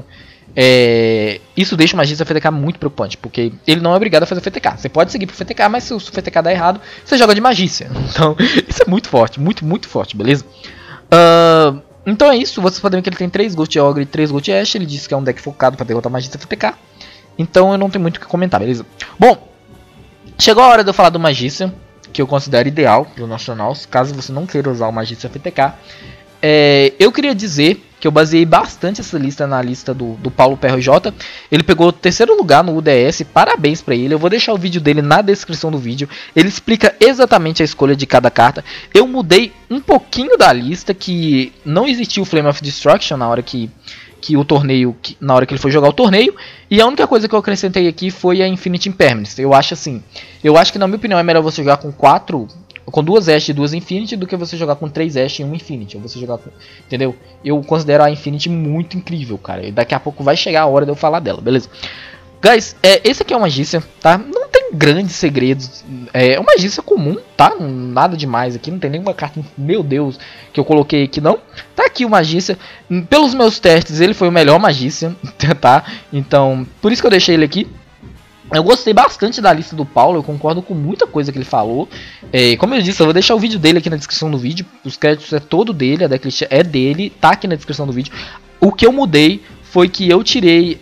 isso deixa o Magícia FTK muito preocupante, porque ele não é obrigado a fazer FTK. Você pode seguir pro FTK, mas se o FTK dá errado, você joga de Magícia. Então, isso é muito forte, muito, muito forte, beleza? Então é isso, vocês podem ver que ele tem 3 Ghost Ogre e 3 Ghost Ash. Ele disse que é um deck focado para derrotar Magícia FTK. Então eu não tenho muito o que comentar, beleza? Bom, chegou a hora de eu falar do Magícia, que eu considero ideal pro Nationals, caso você não queira usar o Magícia FTK. Eu queria dizer que eu baseei bastante essa lista na lista do Paulo PRJ. Ele pegou o 3º lugar no UDS, parabéns pra ele. Eu vou deixar o vídeo dele na descrição do vídeo. Ele explica exatamente a escolha de cada carta. Eu mudei um pouquinho da lista, que não existiu o Flame of Destruction na hora que o torneio, na hora que ele foi jogar o torneio. E a única coisa que eu acrescentei aqui foi a Infinity Impermanence. Eu acho que na minha opinião é melhor você jogar com 2 Ash e 2 Infinity do que você jogar com 3 Ash e 1 Infinity. Ou você jogar com... Entendeu? Eu considero a Infinity muito incrível, cara. E daqui a pouco vai chegar a hora de eu falar dela, beleza? Guys, esse aqui é uma Magícia, tá? Não tem grandes segredos. É uma Magícia comum, tá? Nada demais aqui. Não tem nenhuma carta, meu Deus, que eu coloquei aqui, não. Tá aqui o Magícia. Pelos meus testes, ele foi o melhor Magícia, tá? Então, por isso que eu deixei ele aqui. Eu gostei bastante da lista do Paulo, eu concordo com muita coisa que ele falou. Como eu disse, eu vou deixar o vídeo dele aqui na descrição do vídeo. Os créditos é todo dele, a decklist é dele, tá aqui na descrição do vídeo. O que eu mudei foi que eu tirei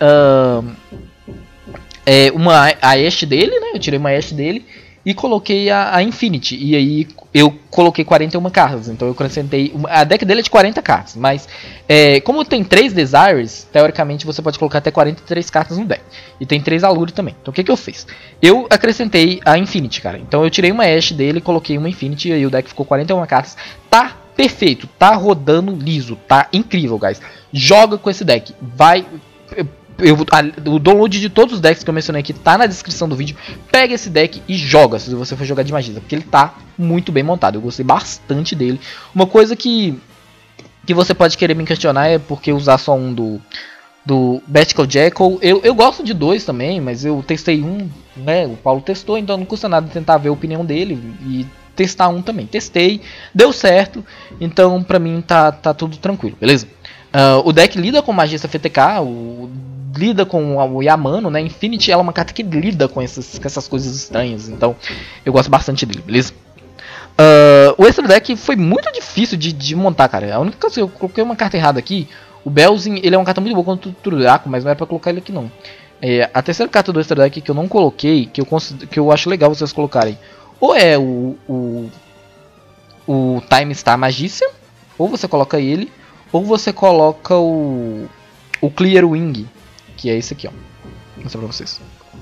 a Ashe dele, né? Eu tirei uma Ashe dele e coloquei a Infinity. E aí eu coloquei 41 cartas. Então eu acrescentei... A deck dele é de 40 cartas. Mas como tem 3 Desires, teoricamente você pode colocar até 43 cartas no deck. E tem 3 Allure também. Então o que eu fiz? Eu acrescentei a Infinity, cara. Então eu tirei uma Ashe dele, coloquei uma Infinity. E aí o deck ficou 41 cartas. Tá perfeito. Tá rodando liso. Tá incrível, guys. Joga com esse deck. Vai... o download de todos os decks que eu mencionei aqui tá na descrição do vídeo. Pega esse deck e joga, se você for jogar de magia, porque ele tá muito bem montado. Eu gostei bastante dele. Uma coisa que você pode querer me questionar é porque usar só um do Bestial Jackal. Eu gosto de dois também, mas eu testei um, né? O Paulo testou, então não custa nada tentar ver a opinião dele e testar um também. Testei, deu certo, então pra mim tá tudo tranquilo, beleza? O deck lida com Magista FTK, lida com o Yamano, né? Infinity ela é uma carta que lida com essas coisas estranhas, então eu gosto bastante dele, beleza? O extra deck foi muito difícil de montar, cara. A única coisa que eu coloquei uma carta errada aqui. O Belzin, ele é uma carta muito boa contra o Turaco, mas não é pra colocar ele aqui não. A terceira carta do extra deck que eu não coloquei, que eu acho legal vocês colocarem, ou é o Time Star Magician, ou você coloca ele, ou você coloca o Clear Wing, que é esse aqui, ó. Vou mostrar pra vocês.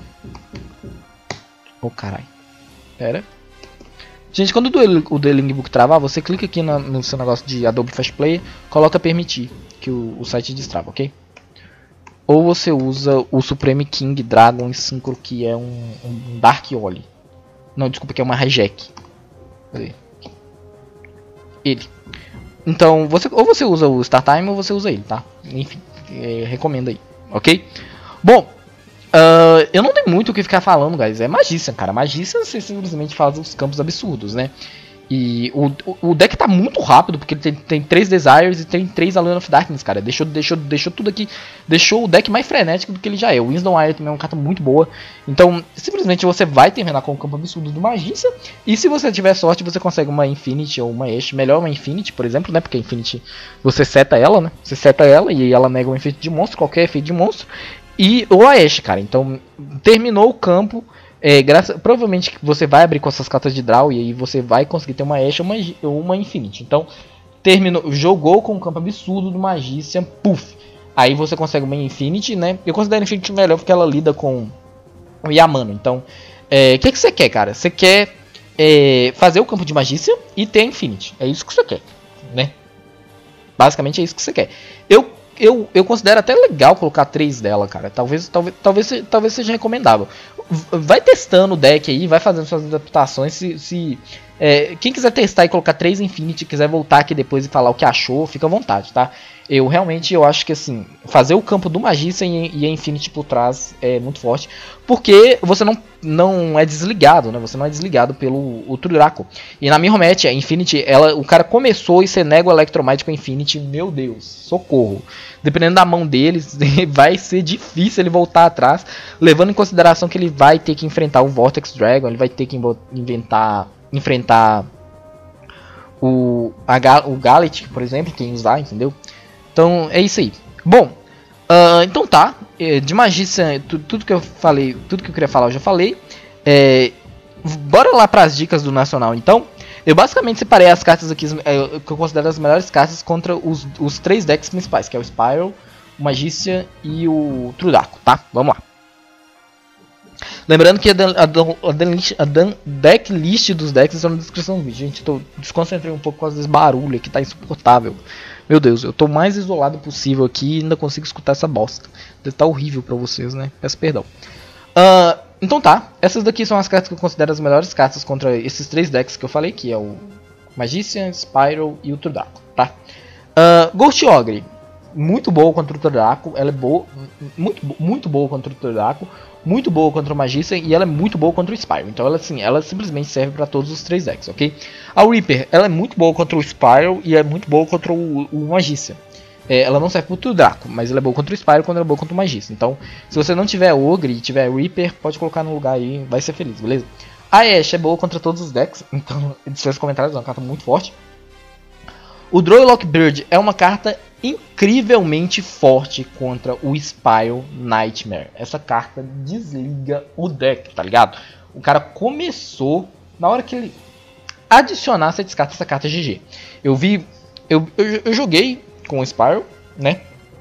Oh, caralho. Pera. Gente, quando o Dueling Book travar, você clica aqui no seu negócio de Adobe Flash Player, coloca permitir, que o site destrava, ok? Ou você usa o Supreme King Dragon Synchro, que é um Dark Oli. Não, desculpa, que é uma Hijack. Cadê? Ele. Então, ou você usa o Star Time ou você usa ele, tá? Enfim, recomendo aí, ok? Bom, eu não tenho muito o que ficar falando, guys. É Magician, cara. Magician você simplesmente faz os campos absurdos, né? E o deck tá muito rápido, porque ele tem 3 Desires e tem 3 Alone of Darkness, cara. Deixou tudo aqui. Deixou o deck mais frenético do que ele já é. O Wisdom Iron também é uma carta muito boa. Então, simplesmente você vai terminar com o campo absurdo do Magician. E se você tiver sorte, você consegue uma Infinity ou uma Ashe. Melhor uma Infinity, por exemplo, né? Porque a Infinity, você seta ela, né? Você seta ela e ela nega um efeito de monstro, qualquer efeito de monstro. Ou a Ashe, cara. Então, terminou o campo. Provavelmente você vai abrir com essas cartas de draw e aí você vai conseguir ter uma Ashe ou uma Infinity. Então, jogou com um campo absurdo do Magician, puff. Aí você consegue uma Infinity, né? Eu considero a Infinity melhor porque ela lida com o Yamano. Então, o que você quer, cara? Você quer fazer o campo de Magician e ter a Infinity. É isso que você quer, né? Basicamente é isso que você quer. Eu considero até legal colocar 3 dela, cara. Talvez seja recomendável. Vai testando o deck aí, vai fazendo suas adaptações. Quem quiser testar e colocar 3 Infinity, quiser voltar aqui depois e falar o que achou, fica à vontade, tá? Eu acho que assim, fazer o campo do Magician e a Infinity por trás é muito forte, porque você não é desligado, né? Você não é desligado pelo Turaco. E na minha Romet, a Infinity, o cara começou e você nega o Electromite com a Infinity, meu Deus, socorro. Dependendo da mão deles, vai ser difícil ele voltar atrás, levando em consideração que ele vai ter que enfrentar o Vortex Dragon, ele vai ter que enfrentar o Galactic, por exemplo, quem usar, entendeu? Então é isso aí. Bom, então tá. De Magician, tudo que eu falei, tudo que eu queria falar eu já falei. Bora lá para as dicas do Nacional então. Eu basicamente separei as cartas aqui que eu considero as melhores cartas contra os 3 decks principais, que é o Spiral, o Magician e o Turaco, tá? Vamos lá. Lembrando que a deck list dos decks está na descrição do vídeo. Gente, eu desconcentrei um pouco por causa desse barulho aqui, tá insuportável. Meu Deus, eu tô mais isolado possível aqui e ainda consigo escutar essa bosta. Deve estar horrível pra vocês, né? Peço perdão. Então tá, essas daqui são as cartas que eu considero as melhores cartas contra esses 3 decks que eu falei, que é o Magician, Spiral e o Turaco, tá? Ghost Ogre, muito boa contra o Turaco, ela é boa, muito boa contra o Turaco, muito boa contra o Magician e ela é muito boa contra o Spiral. Então ela simplesmente serve para todos os 3 decks, ok? A Reaper, ela é muito boa contra o Spiral e é muito boa contra o Magician. Ela não serve pro Turaco, mas ela é boa contra o Spiral quando ela é boa contra o Magician. Então, se você não tiver Ogre e tiver Reaper, pode colocar no lugar aí, vai ser feliz, beleza? A Ashe é boa contra todos os decks, então, nos seus comentários, é uma carta muito forte. O Drow Lockbird é uma carta incrivelmente forte contra o Spiral Nightmare. Essa carta desliga o deck, tá ligado? O cara começou, na hora que ele adicionar, você descarta essa carta GG. Eu joguei com o Spiral, né?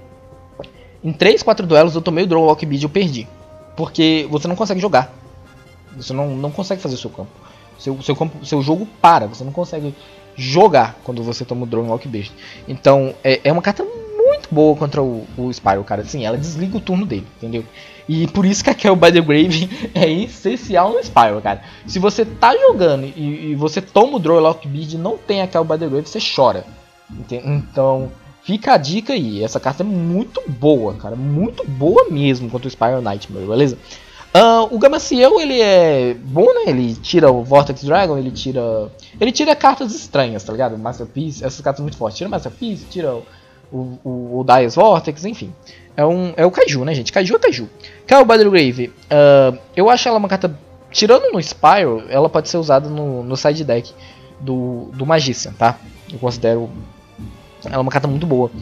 Em 3, 4 duelos eu tomei o Drow Lockbird e eu perdi. Porque você não consegue jogar. Você não consegue fazer o seu campo. Seu jogo para, você não consegue jogar quando você toma o Drow Lockbird. Então é uma carta muito boa contra o Spyro, cara. Assim, ela desliga o turno dele, entendeu? E por isso que a Kayle by the Grave é essencial no Spyro, cara. Se você tá jogando e você toma o Draw Lock Bead e não tem a Kayle by the Grave, você chora. Então, fica a dica aí. Essa carta é muito boa, cara. Muito boa mesmo contra o Spyro Nightmare, beleza? O Gameciel, ele é bom, né? Ele tira o Vortex Dragon, ele tira cartas estranhas, tá ligado? Masterpiece, essas cartas muito fortes. Tira o Masterpiece, tira o Dias Vortex, enfim. É o Kaiju, né, gente? Kaiju é Kaiju. Kayle by the Grave, eu acho ela uma carta... Tirando no Spyro, ela pode ser usada no side deck do Magician, tá? Eu considero ela uma carta muito boa.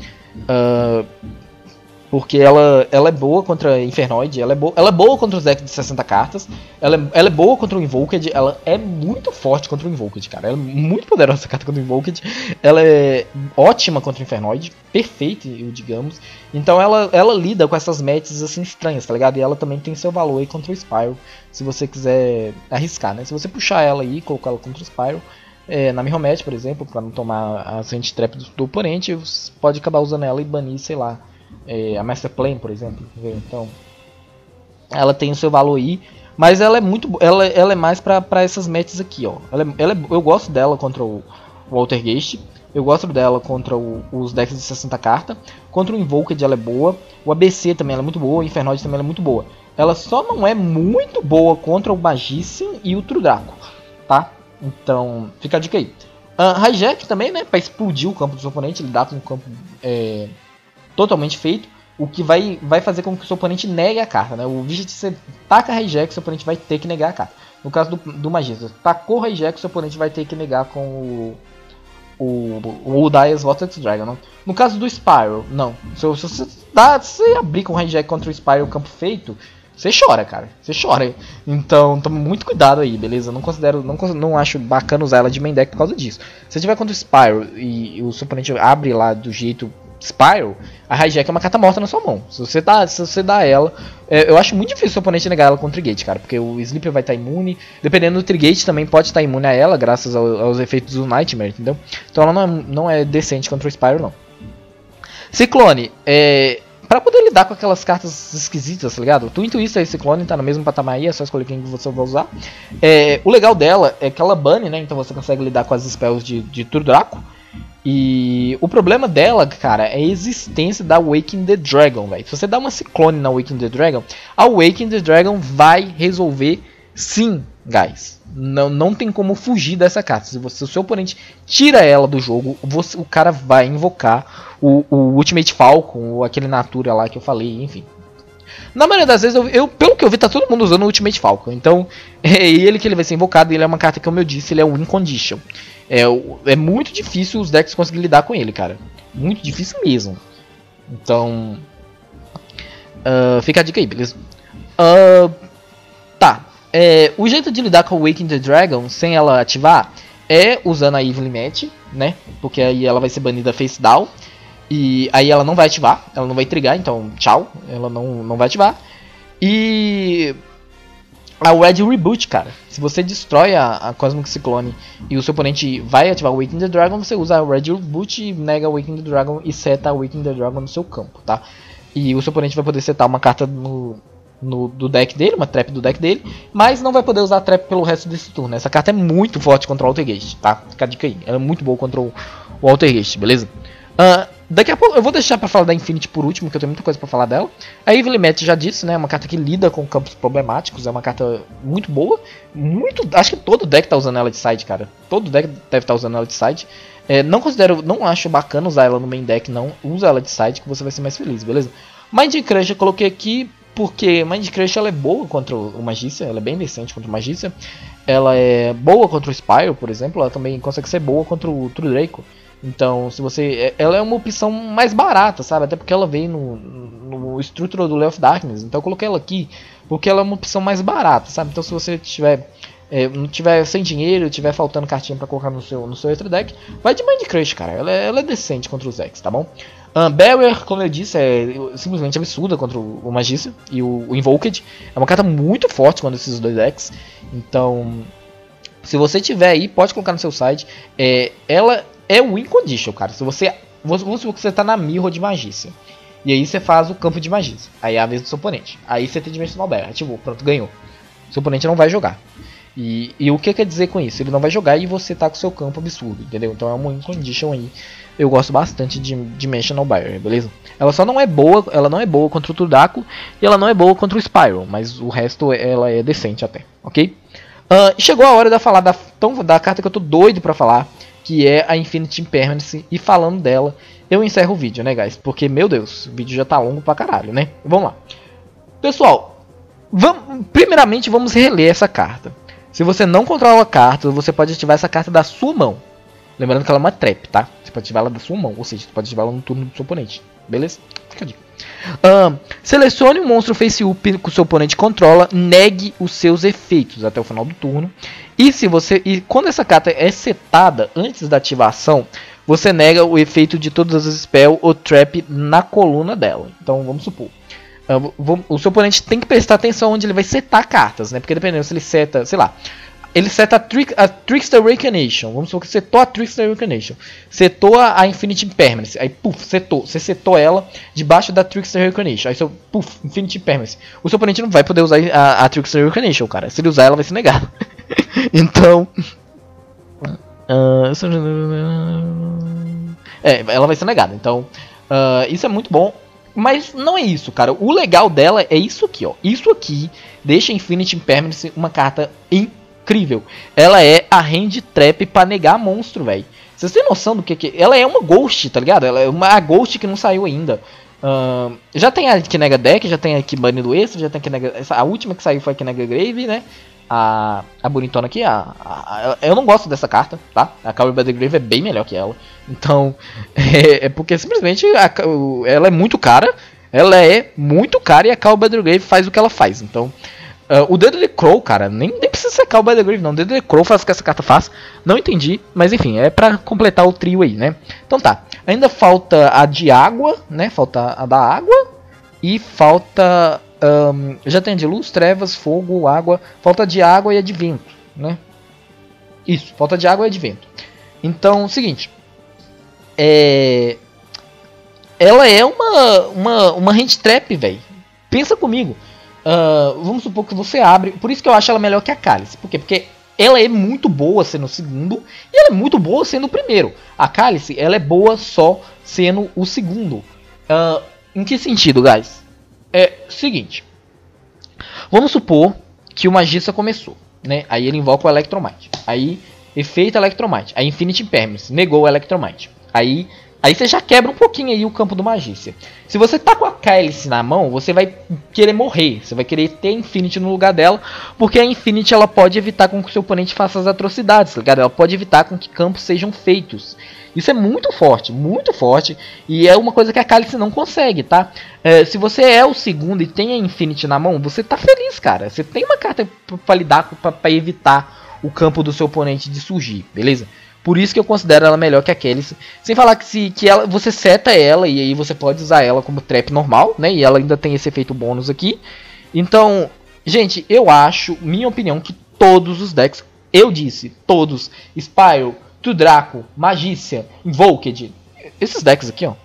Porque ela é boa contra Infernoid, ela é boa contra os decks de 60 cartas, ela é boa contra o Invoked, ela é muito forte contra o Invoked, cara. Ela é muito poderosa essa carta contra o Invoked, ela é ótima contra o Infernoid, perfeita, digamos. Então ela lida com essas matches assim estranhas, tá ligado? E ela também tem seu valor aí contra o Spyro, se você quiser arriscar, né? Se você puxar ela aí e colocar ela contra o Spyro, na Mirror Match, por exemplo, para não tomar a Sand Trap do oponente, você pode acabar usando ela e banir, sei lá, a Master Plane, por exemplo. Então, ela tem o seu valor aí, mas ela é muito, ela é mais para essas matches aqui, ó. Eu gosto dela contra o Altergeist, eu gosto dela contra os decks de 60 cartas, contra o Invoked ela é boa, o ABC também ela é muito boa, o Infernoid também ela é muito boa. Ela só não é muito boa contra o Magician e o True Draco, tá? Então, fica a dica aí. Hijack também, né? Pra explodir o campo do seu oponente, ele dá com um campo totalmente feito, o que vai fazer com que o seu oponente negue a carta, né? O Vigit, você taca Hijack, seu oponente vai ter que negar a carta. No caso do Magista, tacou Hijack, seu oponente vai ter que negar com o Dias Vortex Dragon. Não? No caso do Spyro, não. Se você abrir com Hijack contra o Spyro o campo feito, você chora, cara. Você chora. Então, tome muito cuidado aí, beleza? Não acho bacana usar ela de main deck por causa disso. Se você tiver contra o Spyro e o seu oponente abre lá do jeito Spyro, a Hijack é uma carta morta na sua mão. Se você dá ela... eu acho muito difícil o seu oponente negar ela com o Trigate, cara. Porque o Sleeper vai estar imune. Dependendo do Trigate, também pode estar imune a ela, graças aos efeitos do Nightmare, entendeu? Então ela não é decente contra o Spyro, não. Ciclone, pra poder lidar com aquelas cartas esquisitas, tá ligado? Twin Twister e Ciclone tá no mesmo patamar aí, é só escolher quem você vai usar. O legal dela é que ela bane, né? Então você consegue lidar com as spells de True Draco. E o problema dela, cara, é a existência da Awaken the Dragon, velho. Se você dá uma Ciclone na Awaken the Dragon, a Awaken the Dragon vai resolver sim, guys. Não tem como fugir dessa carta. Se o seu oponente tira ela do jogo, o cara vai invocar o Ultimate Falcon, ou aquele Natura lá que eu falei, enfim. Na maioria das vezes, pelo que eu vi, tá todo mundo usando o Ultimate Falcon. Então, é ele que ele vai ser invocado. E ele é uma carta que, como eu disse, ele é win condition. É muito difícil os decks conseguirem lidar com ele, cara. Muito difícil mesmo. Então, fica a dica aí, beleza? Tá. O jeito de lidar com a Awaken the Dragon sem ela ativar é usando a Evil Match, né? Porque aí ela vai ser banida face down. E aí ela não vai ativar, ela não vai trigar, então tchau, ela não vai ativar. E a Red Reboot, cara, se você destrói a Cosmic Cyclone e o seu oponente vai ativar o Awaken the Dragon, você usa a Red Reboot, nega o Awaken the Dragon e seta a Awaken the Dragon no seu campo, tá? E o seu oponente vai poder setar uma carta do deck dele, uma trap do deck dele, mas não vai poder usar a trap pelo resto desse turno. Essa carta é muito forte contra o Altergeist, tá? Fica a dica aí, ela é muito boa contra o Altergeist, beleza? Daqui a pouco eu vou deixar pra falar da Infinity por último, que eu tenho muita coisa pra falar dela. A Evil Match já disse, né? É uma carta que lida com campos problemáticos, é uma carta muito boa. Acho que todo deck tá usando ela de side, cara. Todo deck deve estar usando ela de side. Não acho bacana usar ela no main deck, não. Usa ela de side que você vai ser mais feliz, beleza? Mind Crush eu coloquei aqui porque Mind Crush ela é boa contra o Magician, ela é bem decente contra o Magician. Ela é boa contra o Spyro, por exemplo, ela também consegue ser boa contra o True Draco. Então, se você... Ela é uma opção mais barata, sabe? Até porque ela veio no Structure do Lair of Darkness. Então eu coloquei ela aqui porque ela é uma opção mais barata, sabe? Então se você não tiver sem dinheiro, tiver faltando cartinha pra colocar no seu outro deck, vai de Mind Crush, cara. Ela é decente contra os decks, tá bom? Barrier, como eu disse, é simplesmente absurda contra o Magician e o Invoked. É uma carta muito forte contra esses dois decks. Então, se você tiver aí, pode colocar no seu site. Ela é win condition, cara. Se você Vamos supor que você tá na Mirror de Magícia. E aí você faz o campo de Magícia. Aí é a vez do seu oponente. Aí você tem Dimensional Barrier. Ativou, pronto, ganhou. Seu oponente não vai jogar. E o que quer dizer com isso? Ele não vai jogar e você tá com o seu campo absurdo, entendeu? Então é uma win condition aí. Eu gosto bastante de Dimensional Barrier, beleza? Ela só não é boa, ela não é boa contra o Tudaco e ela não é boa contra o Spiral, mas o resto ela é decente até, ok? Chegou a hora de falar da carta que eu tô doido pra falar, que é a Infinite Impermanence, e falando dela, eu encerro o vídeo, né, guys? Porque, meu Deus, o vídeo já tá longo pra caralho, né? Vamos lá. Pessoal, primeiramente vamos reler essa carta. Se você não controla a carta, você pode ativar essa carta da sua mão. Lembrando que ela é uma trap, tá? Você pode ativar ela da sua mão, ou seja, você pode ativar ela no turno do seu oponente. Beleza? Fica a dica. Selecione um monstro face up que o seu oponente controla, negue os seus efeitos até o final do turno. E quando essa carta é setada antes da ativação, você nega o efeito de todas as spell ou trap na coluna dela. Então vamos supor. O seu oponente tem que prestar atenção onde ele vai setar cartas, né? Porque dependendo se ele seta, sei lá, ele seta a Trickster Recarnation. Vamos supor que setou a Trickster Recarnation. Setou a Infinite Impermanence. Aí, puf, setou. Você setou ela debaixo da Trickster Recarnation. Aí, puf, Infinite Impermanence. O seu oponente não vai poder usar a Trickster Recarnation, cara. Se ele usar, ela vai ser negada. Então... ela vai ser negada. Então, isso é muito bom. Mas não é isso, cara. O legal dela é isso aqui, ó. Isso aqui deixa Infinite Impermanence uma carta incrível. Ela é a hand trap pra negar monstro, velho. Vocês têm noção do que... Ela é uma ghost, tá ligado? Ela é a ghost que não saiu ainda. Já tem a que nega deck, já tem a que bane do extra, já tem a que nega... A última que saiu foi a que nega grave, né? A bonitona aqui, eu não gosto dessa carta, tá? A Cowboy by the Grave é bem melhor que ela. Então, é porque simplesmente ela é muito cara. Ela é muito cara e a Cowboy by the Grave faz o que ela faz. Então, o Deadly Crow, cara, nem precisa ser Cowboy by the Grave, não. O Deadly Crow faz o que essa carta faz. Não entendi, mas enfim, é pra completar o trio aí, né? Então tá, ainda falta a de água, né? Falta a da água e falta... já tem de luz, trevas, fogo, água. Falta de água e a de vento, né? Isso, falta de água e a de vento. Então, seguinte. Ela é uma hand trap, velho. Pensa comigo. Vamos supor que você abre. Por isso que eu acho ela melhor que a Cálice. Por quê? Porque ela é muito boa sendo o segundo. E ela é muito boa sendo o primeiro. A Cálice, ela é boa só sendo o segundo. Em que sentido, guys? Seguinte. Vamos supor que o Magista começou, né? Aí ele invoca o Electromite. Aí, efeito Electromite. Aí Infinite Impermanence. Negou o Electromite. Aí você já quebra um pouquinho aí o campo do Magista. Se você tá com a Cálice na mão, você vai querer morrer. Você vai querer ter Infinite no lugar dela. Porque a Infinite ela pode evitar com que o seu oponente faça as atrocidades, tá ligado? Ela pode evitar com que campos sejam feitos. Isso é muito forte, e é uma coisa que a Cálice não consegue, tá? Se você é o segundo e tem a Infinite na mão, você tá feliz, cara. Você tem uma carta pra lidar, pra evitar o campo do seu oponente de surgir, beleza? Por isso que eu considero ela melhor que a Cálice. Sem falar que você seta ela e aí você pode usar ela como trap normal, né? E ela ainda tem esse efeito bônus aqui. Então, gente, eu acho, minha opinião, que todos os decks, eu disse, todos, Spyro, Tudraco, Magícia, Invoked, esses decks aqui, ó,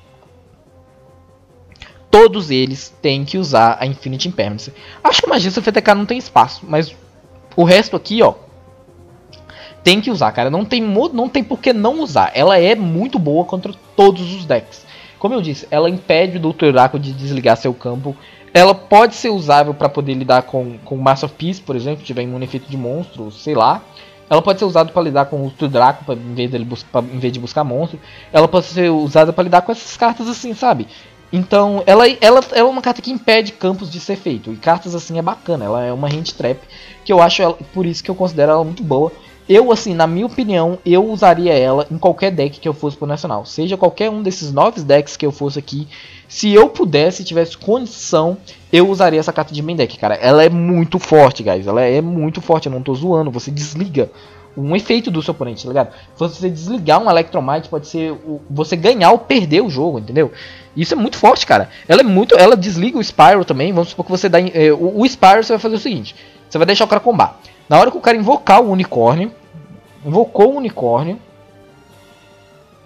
todos eles têm que usar a Infinite Impermanence. Acho que o Magícia FTK não tem espaço, mas o resto aqui, ó, tem que usar, cara. Não tem por que não usar. Ela é muito boa contra todos os decks. Como eu disse, ela impede do Tudraco de desligar seu campo. Ela pode ser usável para poder lidar com o Master of Peace, por exemplo, se tiver um efeito de monstro, sei lá. Ela pode ser usada para lidar com o Tudraco, em vez de buscar monstro. Ela pode ser usada para lidar com essas cartas assim, sabe? Então, ela é uma carta que impede campos de ser feito. E cartas assim é bacana. Ela é uma hand trap, que eu acho ela, por isso que eu considero ela muito boa. Eu, assim, na minha opinião, eu usaria ela em qualquer deck que eu fosse pro Nacional. Seja qualquer um desses 9 decks que eu fosse aqui. Se eu pudesse, tivesse condição, eu usaria essa carta de main deck, cara. Ela é muito forte, guys. Ela é muito forte, eu não tô zoando. Você desliga um efeito do seu oponente, tá ligado? Se você desligar um Electromite, pode ser você ganhar ou perder o jogo, entendeu? Isso é muito forte, cara. Ela desliga o Spyro também. Vamos supor que você dá... o Spyro você vai fazer o seguinte. Você vai deixar o cara combar. Na hora que o cara invocar o unicórnio, invocou o unicórnio,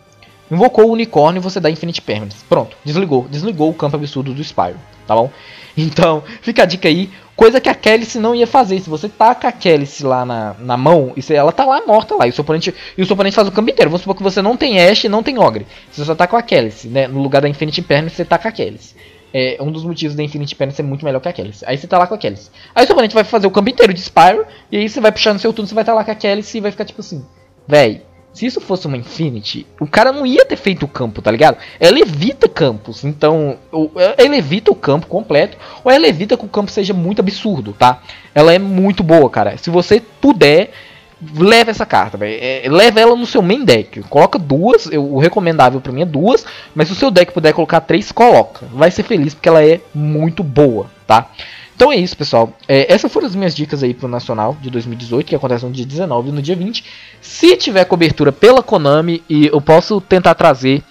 invocou o unicórnio, você dá Infinite Permanence. Pronto, desligou o campo absurdo do Spyro, tá bom? Então, fica a dica aí, coisa que a Kelly não ia fazer. Se você taca a Kelly lá na mão, ela tá lá morta lá, e o seu oponente faz o campo inteiro. Vamos supor que você não tem Ashe e não tem Ogre. Você só tá com a Kelly, né? No lugar da Infinite Permanence, você taca a Kelly. É um dos motivos da Infinite Permanence ser muito melhor que a Kelly. Aí você tá lá com a Kelly. Aí o seu oponente vai fazer o campo inteiro de Spyro, e aí você vai puxar no seu turno, você vai estar lá com a Kelly e vai ficar tipo assim, véi. Se isso fosse uma Infinity, o cara não ia ter feito o campo, tá ligado? Ela evita campos, então ela evita o campo completo, ou ela evita que o campo seja muito absurdo, tá? Ela é muito boa, cara. Se você puder, leva essa carta, velho. Leva ela no seu main deck. Coloca duas, o recomendável pra mim é duas, mas se o seu deck puder colocar três, coloca. Vai ser feliz porque ela é muito boa, tá? Então é isso, pessoal. Essas foram as minhas dicas aí pro Nacional de 2018, que acontece no dia 19 e no dia 20. Se tiver cobertura pela Konami, e eu posso tentar trazer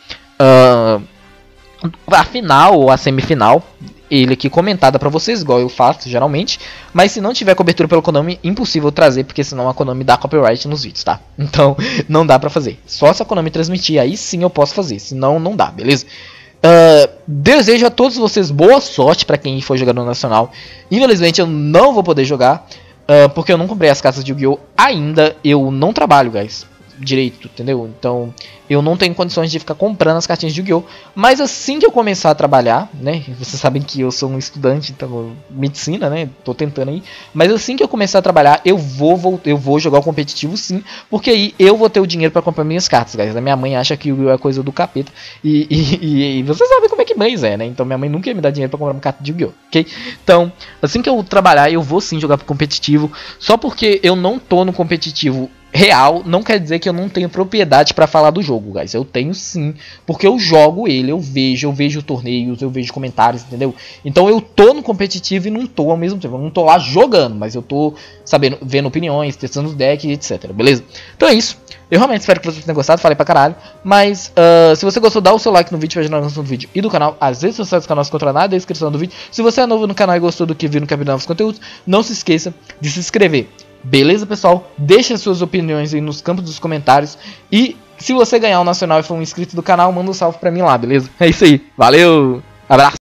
a final ou a semifinal, ele aqui comentada pra vocês, igual eu faço geralmente. Mas se não tiver cobertura pela Konami, impossível trazer, porque senão a Konami dá copyright nos vídeos, tá? Então não dá pra fazer. Só se a Konami transmitir, aí sim eu posso fazer, senão não dá, beleza? Desejo a todos vocês boa sorte para quem for jogar no Nacional. Infelizmente eu não vou poder jogar, porque eu não comprei as cartas de Yu-Gi-Oh! Ainda. Eu não trabalho, guys, direito, entendeu? Então eu não tenho condições de ficar comprando as cartinhas de Yu-Gi-Oh! Mas assim que eu começar a trabalhar, né? Vocês sabem que eu sou um estudante, então medicina, né? Tô tentando aí. Mas assim que eu começar a trabalhar, eu vou jogar o competitivo sim, porque aí eu vou ter o dinheiro pra comprar minhas cartas, guys. A minha mãe acha que Yu-Gi-Oh! É coisa do capeta. E vocês sabem como é que mães é, né? Então minha mãe nunca ia me dar dinheiro pra comprar uma carta de Yu-Gi-Oh! Ok? Então, assim que eu trabalhar, eu vou sim jogar pro competitivo. Só porque eu não tô no competitivo real, não quer dizer que eu não tenho propriedade pra falar do jogo, guys. Eu tenho sim, porque eu jogo ele, eu vejo torneios, eu vejo comentários, entendeu? Então eu tô no competitivo e não tô ao mesmo tempo. Eu não tô lá jogando, mas eu tô sabendo, vendo opiniões, testando os decks, etc, beleza? Então é isso. Eu realmente espero que vocês tenham gostado, falei pra caralho. Mas se você gostou, dá o seu like no vídeo, vai ajudar no vídeo e do canal. As redes sociais do canal se encontram na descrição do vídeo. Se você é novo no canal e gostou do que viu no capítulo de novos conteúdos, não se esqueça de se inscrever. Beleza, pessoal? Deixe as suas opiniões aí nos campos dos comentários. E se você ganhar o Nacional e for um inscrito do canal, manda um salve pra mim lá, beleza? É isso aí. Valeu! Abraço!